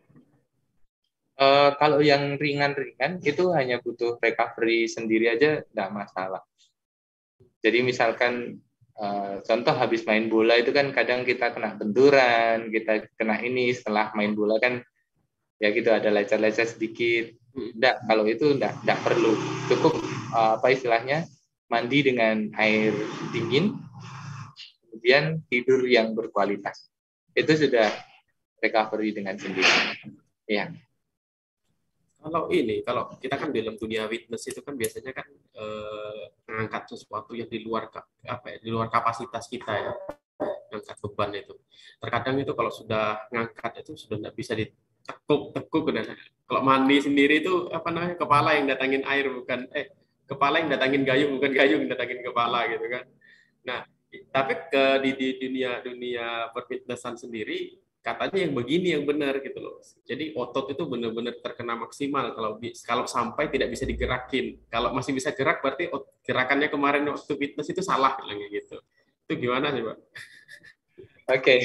Uh, kalau yang ringan-ringan itu hanya butuh recovery sendiri aja, tidak masalah. Jadi misalkan uh, contoh habis main bola itu kan kadang kita kena benturan, kita kena ini setelah main bola kan ya gitu, ada lecet-lecet sedikit. Enggak, kalau itu enggak, enggak perlu. Cukup uh, apa istilahnya, mandi dengan air dingin, kemudian tidur yang berkualitas. Itu sudah recovery dengan sendiri. Ya. Kalau ini, kalau kita kan dalam dunia fitness itu kan biasanya kan eh, mengangkat sesuatu yang di luar apa ya, di luar kapasitas kita ya, ngangkat beban itu. Terkadang itu kalau sudah ngangkat itu sudah tidak bisa ditekuk-tekuk. Kalau mandi sendiri itu apa namanya, kepala yang datangin air bukan eh kepala yang datangin gayung, bukan gayung yang datangin kepala gitu kan. Nah, tapi ke di, di dunia dunia perfitnessan sendiri katanya yang begini yang benar gitu loh. Jadi otot itu benar-benar terkena maksimal kalau kalau sampai tidak bisa digerakin. Kalau masih bisa gerak berarti gerakannya kemarin waktu fitness itu salah bilangnya gitu. Itu gimana sih, Pak? Oke. Okay.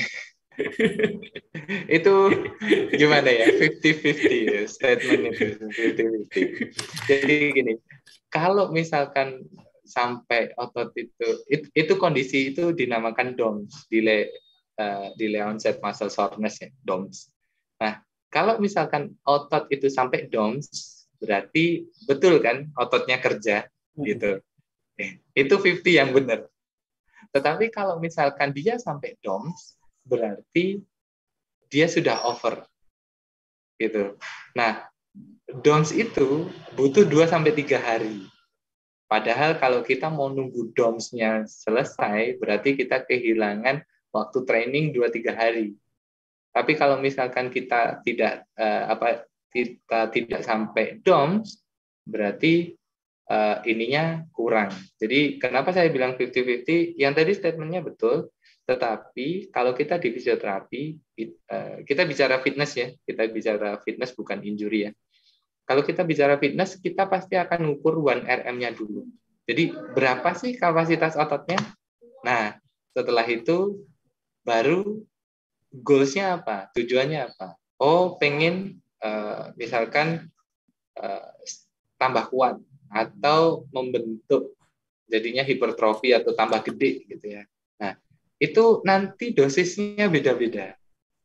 Itu gimana ya? fifty fifty ya, statement itu fifty fifty. Jadi gini, kalau misalkan sampai otot itu, itu, itu kondisi itu dinamakan D O M S, delay uh, delay onset muscle soreness ya, D O M S. Nah, kalau misalkan otot itu sampai D O M S, berarti betul kan ototnya kerja gitu. Eh, itu fifty yang benar. Tetapi kalau misalkan dia sampai D O M S, berarti dia sudah over gitu. Nah, D O M S itu butuh dua sampai tiga hari. Padahal kalau kita mau nunggu D O M S-nya selesai, berarti kita kehilangan waktu training dua tiga hari. Tapi kalau misalkan kita tidak eh, apa kita tidak sampai D O M S, berarti eh, ininya kurang. Jadi kenapa saya bilang fifty fifty? Yang tadi statementnya betul, tetapi kalau kita di fisioterapi, kita bicara fitness ya, kita bicara fitness bukan injury ya. Kalau kita bicara fitness, kita pasti akan ngukur one R M-nya dulu. Jadi berapa sih kapasitas ototnya? Nah, setelah itu baru goals-nya apa? Tujuannya apa? Oh, pengen uh, misalkan uh, tambah kuat atau membentuk jadinya hipertrofi atau tambah gede gitu ya. Nah, itu nanti dosisnya beda-beda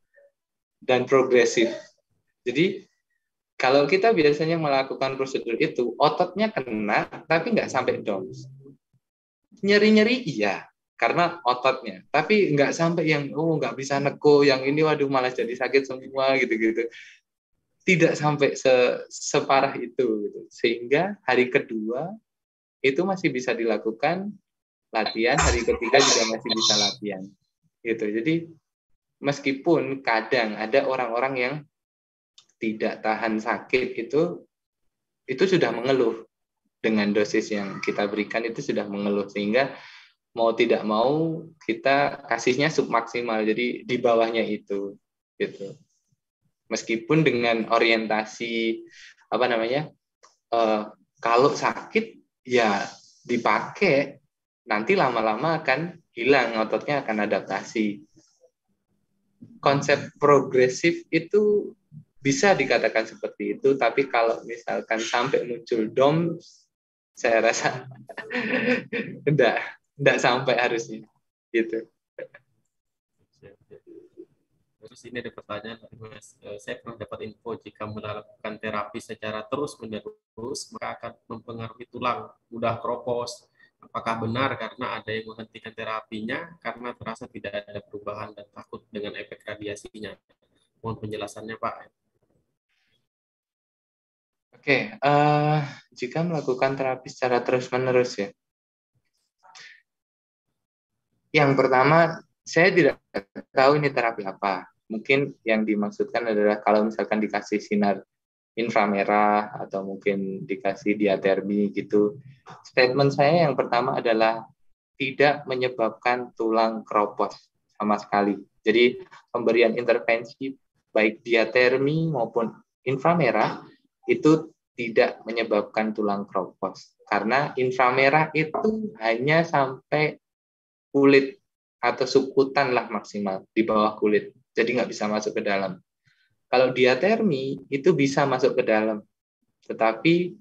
dan progresif. Jadi kalau kita biasanya melakukan prosedur itu, ototnya kena, tapi nggak sampai D O M S. Nyeri-nyeri iya, karena ototnya. Tapi nggak sampai yang, oh nggak bisa neko, yang ini waduh malah jadi sakit semua, gitu-gitu. Tidak sampai se separah itu. Gitu. Sehingga hari kedua, itu masih bisa dilakukan latihan, hari ketiga juga masih bisa latihan. Gitu. Jadi, meskipun kadang ada orang-orang yang tidak tahan sakit itu itu sudah mengeluh dengan dosis yang kita berikan, itu sudah mengeluh, sehingga mau tidak mau kita kasihnya submaksimal, jadi di bawahnya itu gitu. Meskipun dengan orientasi apa namanya uh, kalau sakit ya dipakai, nanti lama-lama akan hilang, ototnya akan adaptasi. Konsep progresif itu bisa dikatakan seperti itu, tapi kalau misalkan sampai muncul D O M S, saya rasa enggak, enggak sampai harusnya, gitu. Terus ini ada pertanyaan dari Mas, saya pernah dapat info jika melakukan terapi secara terus-menerus, maka akan mempengaruhi tulang, mudah keropos. Apakah benar karena ada yang menghentikan terapinya karena terasa tidak ada perubahan dan takut dengan efek radiasinya? Mohon penjelasannya, Pak. Oke, uh, jika melakukan terapi secara terus-menerus ya. Yang pertama, saya tidak tahu ini terapi apa. Mungkin yang dimaksudkan adalah kalau misalkan dikasih sinar inframerah atau mungkin dikasih diatermi gitu. Statement saya yang pertama adalah tidak menyebabkan tulang keropos sama sekali. Jadi pemberian intervensi baik diatermi maupun inframerah itu tidak menyebabkan tulang keropos, karena inframerah itu hanya sampai kulit atau subkutan lah maksimal di bawah kulit, jadi nggak bisa masuk ke dalam. Kalau diatermi itu bisa masuk ke dalam, tetapi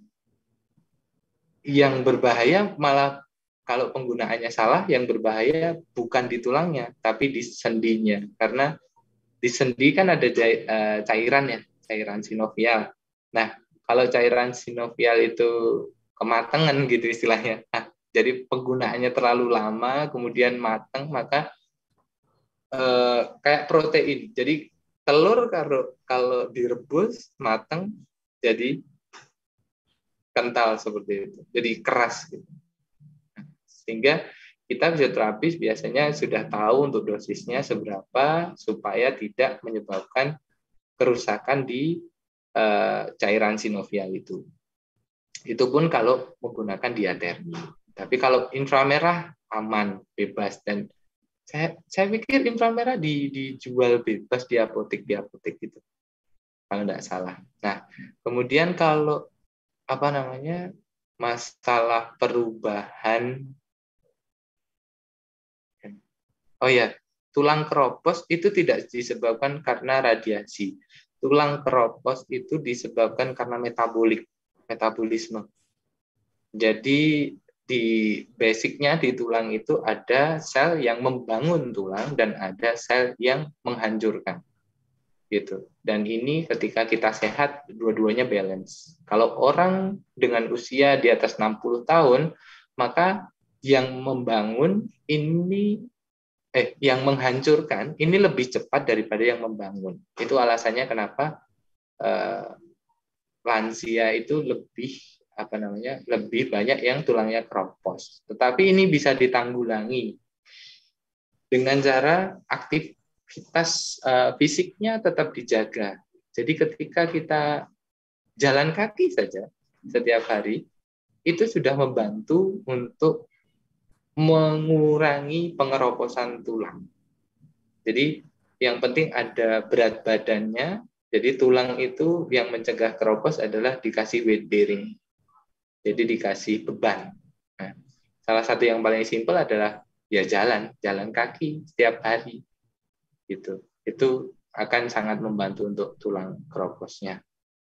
yang berbahaya malah kalau penggunaannya salah, yang berbahaya bukan di tulangnya tapi di sendinya, karena di sendi kan ada cairan ya, cairan sinovial. Nah, kalau cairan sinovial itu kematangan gitu istilahnya. Nah, jadi penggunaannya terlalu lama, kemudian matang, maka eh, kayak protein. Jadi telur kalau kalau direbus matang jadi kental seperti itu, jadi keras gitu. Sehingga kita fisioterapis biasanya sudah tahu untuk dosisnya seberapa supaya tidak menyebabkan kerusakan di uh, cairan sinovial itu. Itu pun kalau menggunakan diatermi. Tapi kalau inframerah aman, bebas, dan saya saya pikir inframerah di, dijual bebas di apotek di apotek gitu, kalau tidak salah. Nah, kemudian kalau apa namanya masalah perubahan, oh ya, tulang keropos itu tidak disebabkan karena radiasi. Tulang keropos itu disebabkan karena metabolik, metabolisme. Jadi di basicnya di tulang itu ada sel yang membangun tulang dan ada sel yang menghancurkan. Gitu. Dan ini ketika kita sehat dua-duanya balance. Kalau orang dengan usia di atas enam puluh tahun, maka yang membangun ini eh yang menghancurkan ini lebih cepat daripada yang membangun. Itu alasannya kenapa eh, lansia itu lebih apa namanya? lebih banyak yang tulangnya keropos. Tetapi ini bisa ditanggulangi dengan cara aktivitas uh, fisiknya tetap dijaga. Jadi ketika kita jalan kaki saja setiap hari, itu sudah membantu untuk mengurangi pengeroposan tulang. Jadi yang penting ada berat badannya, jadi tulang itu yang mencegah keropos adalah dikasih weight bearing, jadi dikasih beban. Nah, salah satu yang paling simpel adalah ya jalan, jalan kaki setiap hari. Gitu. Itu akan sangat membantu untuk tulang keroposnya.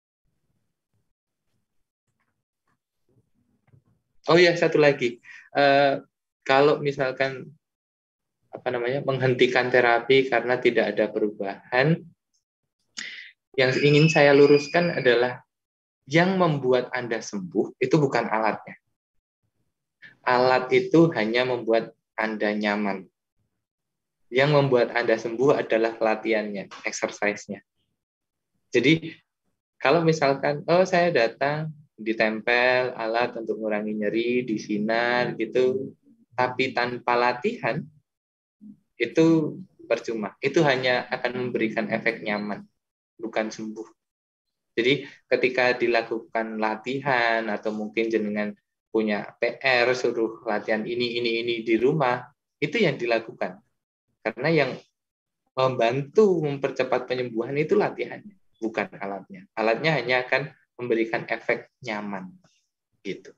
Oh ya, satu lagi. Uh, kalau misalkan apa namanya menghentikan terapi karena tidak ada perubahan, yang ingin saya luruskan adalah yang membuat Anda sembuh itu bukan alatnya. Alat itu hanya membuat Anda nyaman. Yang membuat Anda sembuh adalah latihannya, exercise-nya. Jadi kalau misalkan, oh saya datang, ditempel alat untuk mengurangi nyeri, disinar gitu, tapi tanpa latihan, itu percuma. Itu hanya akan memberikan efek nyaman, bukan sembuh. Jadi ketika dilakukan latihan, atau mungkin jenengan punya P R, suruh latihan ini, ini, ini di rumah, itu yang dilakukan. Karena yang membantu mempercepat penyembuhan itu latihannya, bukan alatnya. Alatnya hanya akan memberikan efek nyaman, gitu.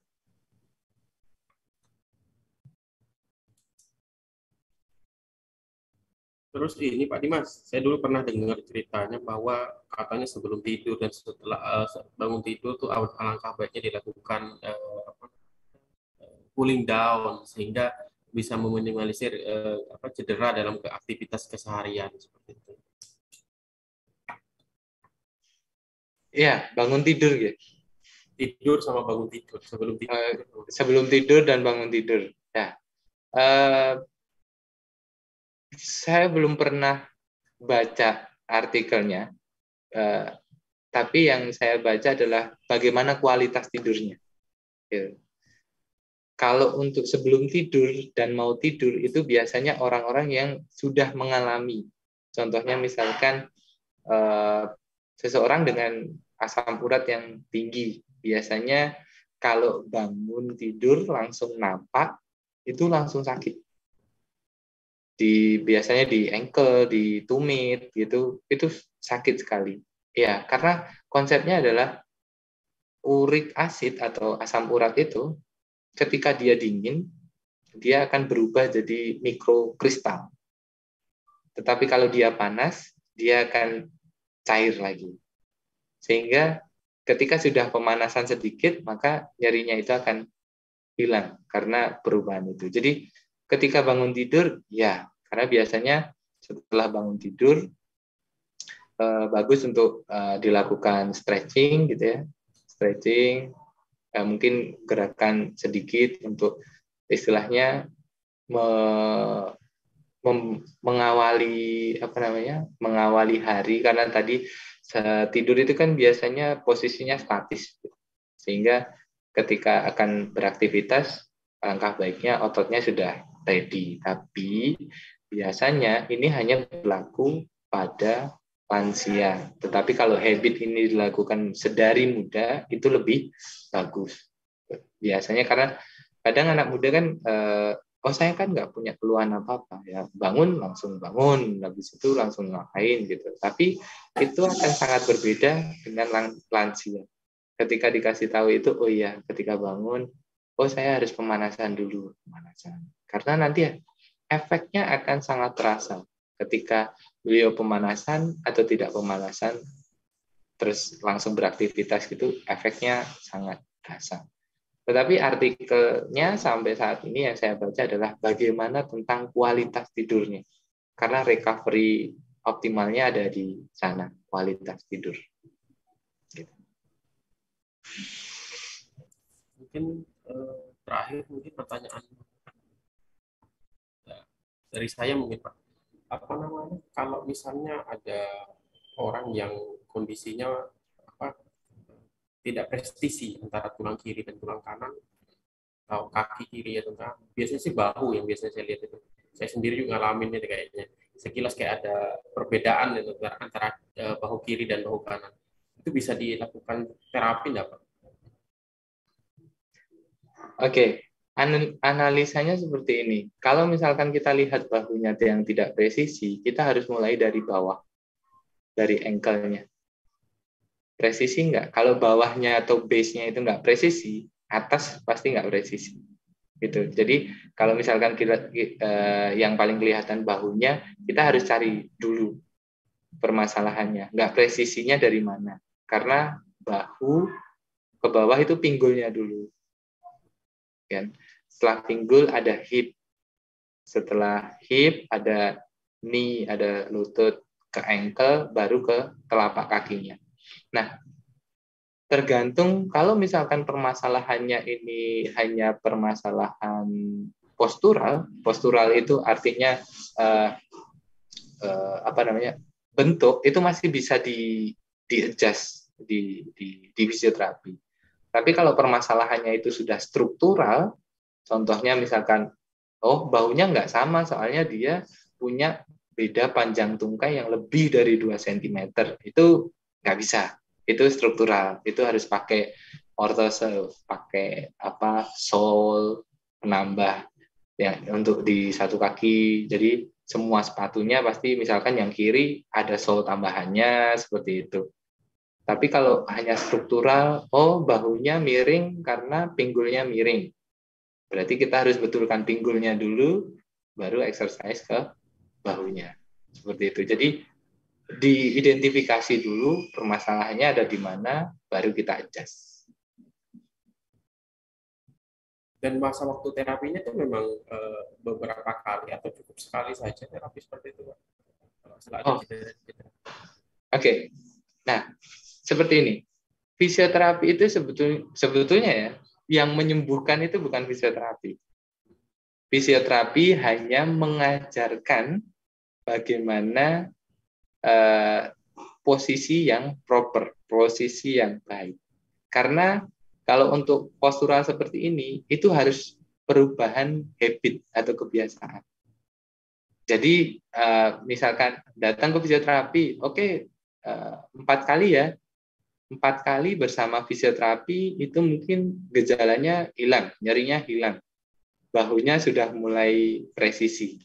Terus ini Pak Dimas, saya dulu pernah dengar ceritanya bahwa katanya sebelum tidur dan setelah uh, bangun tidur tuh alangkah baiknya dilakukan uh, cooling down sehingga bisa meminimalisir uh, apa, cedera dalam aktivitas keseharian seperti itu. Iya, bangun tidur ya. Tidur sama bangun tidur, sebelum tidur. Uh, sebelum tidur dan bangun tidur. Ya. Uh, saya belum pernah baca artikelnya, uh, tapi yang saya baca adalah bagaimana kualitas tidurnya. Ya. Kalau untuk sebelum tidur dan mau tidur itu biasanya orang-orang yang sudah mengalami. Contohnya misalkan uh, seseorang dengan asam urat yang tinggi, biasanya kalau bangun tidur langsung nampak itu langsung sakit. Di biasanya di ankle, di tumit gitu, itu sakit sekali. Ya, karena konsepnya adalah uric acid atau asam urat itu ketika dia dingin, dia akan berubah jadi mikrokristal. Tetapi kalau dia panas, dia akan cair lagi. Sehingga ketika sudah pemanasan sedikit, maka nyerinya itu akan hilang karena perubahan itu. Jadi ketika bangun tidur, ya, karena biasanya setelah bangun tidur, eh, bagus untuk eh, dilakukan stretching gitu ya, stretching, eh, mungkin gerakan sedikit untuk istilahnya me, mem- mengawali apa namanya, mengawali hari karena tadi se- tidur itu kan biasanya posisinya statis, sehingga ketika akan beraktivitas langkah baiknya ototnya sudah ready. Tapi biasanya ini hanya berlaku pada lansia. Tetapi kalau habit ini dilakukan sedari muda itu lebih bagus. Biasanya karena kadang anak muda kan eh, oh saya kan nggak punya keluhan apa-apa ya, bangun langsung bangun, habis itu langsung ngapain gitu. Tapi itu akan sangat berbeda dengan lang- lansia. Ketika dikasih tahu itu, oh iya, ketika bangun, oh saya harus pemanasan dulu, pemanasan. Karena nanti ya, efeknya akan sangat terasa ketika beliau pemanasan atau tidak pemanasan, terus langsung beraktivitas gitu, efeknya sangat terasa. Tetapi artikelnya sampai saat ini yang saya baca adalah bagaimana tentang kualitas tidurnya. Karena recovery optimalnya ada di sana, kualitas tidur. Gitu. Mungkin eh, terakhir mungkin pertanyaan ya, dari saya mungkin Pak, apa namanya, kalau misalnya ada orang yang kondisinya apa, tidak presisi antara tulang kiri dan tulang kanan atau kaki kiri atau kanan, biasanya sih bahu yang biasanya saya lihat itu. Saya sendiri juga ngalamin itu kayaknya. Sekilas kayak ada perbedaan itu antara, antara eh, bahu kiri dan bahu kanan. Itu bisa dilakukan terapi nggak Pak? Oke, an- analisanya seperti ini. Kalau misalkan kita lihat bahunya yang tidak presisi, kita harus mulai dari bawah, dari ankle-nya. Presisi nggak? Kalau bawahnya atau base-nya itu nggak presisi, atas pasti nggak presisi. Gitu. Jadi kalau misalkan kita, eh, yang paling kelihatan bahunya, kita harus cari dulu permasalahannya. Nggak presisinya dari mana? Karena bahu ke bawah itu pinggulnya dulu. Kan? Setelah pinggul ada hip. Setelah hip ada knee, ada lutut, ke ankle, baru ke telapak kakinya. Nah, tergantung kalau misalkan permasalahannya ini hanya permasalahan postural, postural itu artinya eh, eh, apa namanya, bentuk, itu masih bisa di di adjust di di, di fisioterapi. Tapi kalau permasalahannya itu sudah struktural, contohnya misalkan oh bahunya nggak sama soalnya dia punya beda panjang tungkai yang lebih dari dua sentimeter, itu nggak bisa, itu struktural, itu harus pakai ortose, pakai apa, sole penambah ya untuk di satu kaki. Jadi semua sepatunya pasti misalkan yang kiri ada sole tambahannya seperti itu. Tapi kalau hanya struktural, oh bahunya miring karena pinggulnya miring, berarti kita harus betulkan pinggulnya dulu, baru exercise ke bahunya. Seperti itu. Jadi diidentifikasi dulu permasalahannya ada di mana, baru kita adjust. Dan masa waktu terapinya itu memang eh, beberapa kali atau cukup sekali saja terapi seperti itu Pak? Kalau setelah ada Oh, oke. cedera-cedera. Okay. Nah, seperti ini. Fisioterapi itu sebetulnya, sebetulnya ya, yang menyembuhkan itu bukan fisioterapi. Fisioterapi hanya mengajarkan bagaimana eh, posisi yang proper, posisi yang baik. Karena kalau untuk postural seperti ini, itu harus perubahan habit atau kebiasaan. Jadi uh, misalkan datang ke fisioterapi, oke okay, uh, empat kali ya, empat kali bersama fisioterapi itu mungkin gejalanya hilang, nyerinya hilang, bahunya sudah mulai presisi.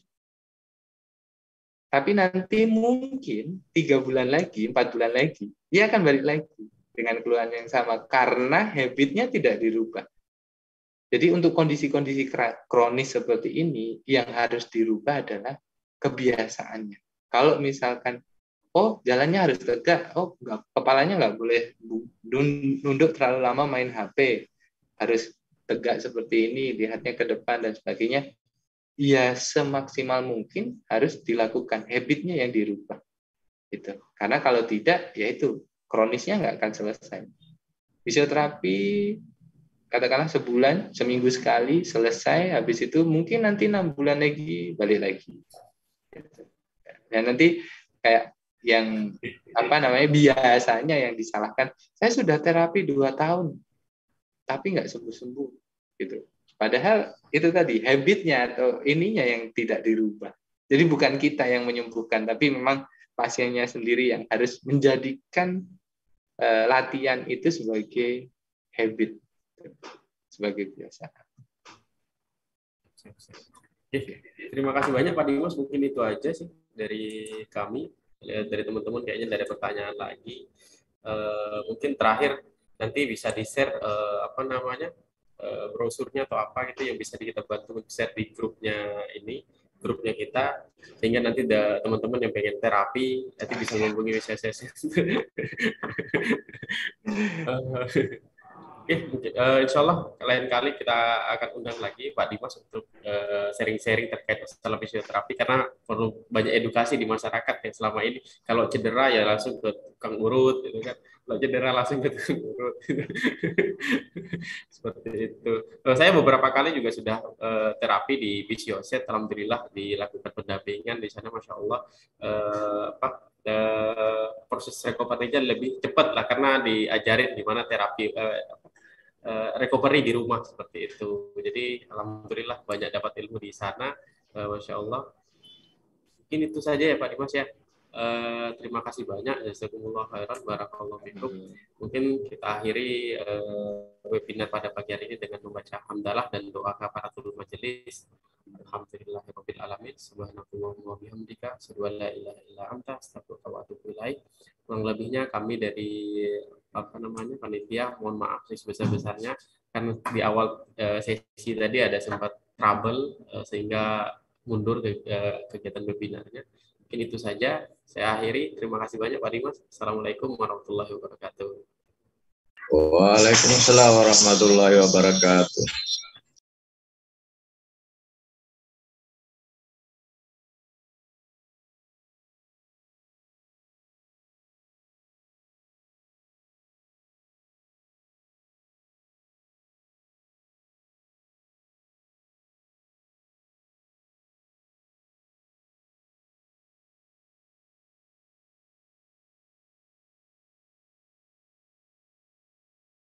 Tapi nanti mungkin tiga bulan lagi, empat bulan lagi, dia akan balik lagi dengan keluhan yang sama karena habitnya tidak dirubah. Jadi untuk kondisi-kondisi kronis seperti ini, yang harus dirubah adalah kebiasaannya. Kalau misalkan, oh jalannya harus tegak, oh enggak, kepalanya nggak boleh nunduk terlalu lama main H P, harus tegak seperti ini, lihatnya ke depan dan sebagainya, ya semaksimal mungkin harus dilakukan, habitnya yang dirubah. Gitu. Karena kalau tidak, ya itu kronisnya nggak akan selesai. Fisioterapi katakanlah sebulan, seminggu sekali selesai, habis itu mungkin nanti enam bulan lagi balik lagi. Dan nanti kayak yang apa namanya biasanya yang disalahkan, saya sudah terapi dua tahun, tapi nggak sembuh-sembuh, gitu. Padahal itu tadi habitnya atau ininya yang tidak dirubah. Jadi bukan kita yang menyembuhkan, tapi memang pasiennya sendiri yang harus menjadikan uh, latihan itu sebagai habit, sebagai kebiasaan. Terima kasih banyak Pak Dimas, mungkin itu aja sih dari kami. Dari teman-teman kayaknya tidak ada pertanyaan lagi. Uh, mungkin terakhir nanti bisa di-share uh, apa namanya uh, brosurnya atau apa gitu yang bisa kita bantu share di grupnya ini, grupnya kita, sehingga nanti teman-teman yang pengen terapi nanti bisa menghubungi W C S S. Oke, okay, uh, insya Allah lain kali kita akan undang lagi Pak Dimas untuk uh, sharing-sharing terkait masalah fisioterapi, karena perlu banyak edukasi di masyarakat yang selama ini kalau cedera ya langsung ke tukang urut, gitu kan? Kalau cedera langsung ke tukang urut, seperti itu. Uh, saya beberapa kali juga sudah uh, terapi di Fisioset, alhamdulillah dilakukan pendampingan di sana, masya Allah. Uh, apa? Uh, proses recovery-nya lebih cepat lah karena diajarin gimana terapi uh, uh, recovery di rumah seperti itu. Jadi alhamdulillah banyak dapat ilmu di sana, uh, masya Allah. Mungkin itu saja ya Pak Dimas ya. Uh, terima kasih banyak, jazakumullah khairan, barakallahu fikum. Mungkin kita akhiri uh, webinar pada pagi hari ini dengan membaca hamdalah dan doa kafaratul majelis. Alhamdulillahirabbil alamin, subhanakallahumma wa bihamdika, asyhadu an la ilaha illa anta, astaghfiruka wa atubu ilaik. Kurang lebihnya kami dari apa namanya panitia mohon maaf sebesar-besarnya karena di awal uh, sesi tadi ada sempat trouble uh, sehingga mundur ke, uh, kegiatan webinarnya. Mungkin itu saja, saya akhiri. Terima kasih banyak Pak Dimas. Assalamualaikum warahmatullahi wabarakatuh. Waalaikumsalam warahmatullahi wabarakatuh.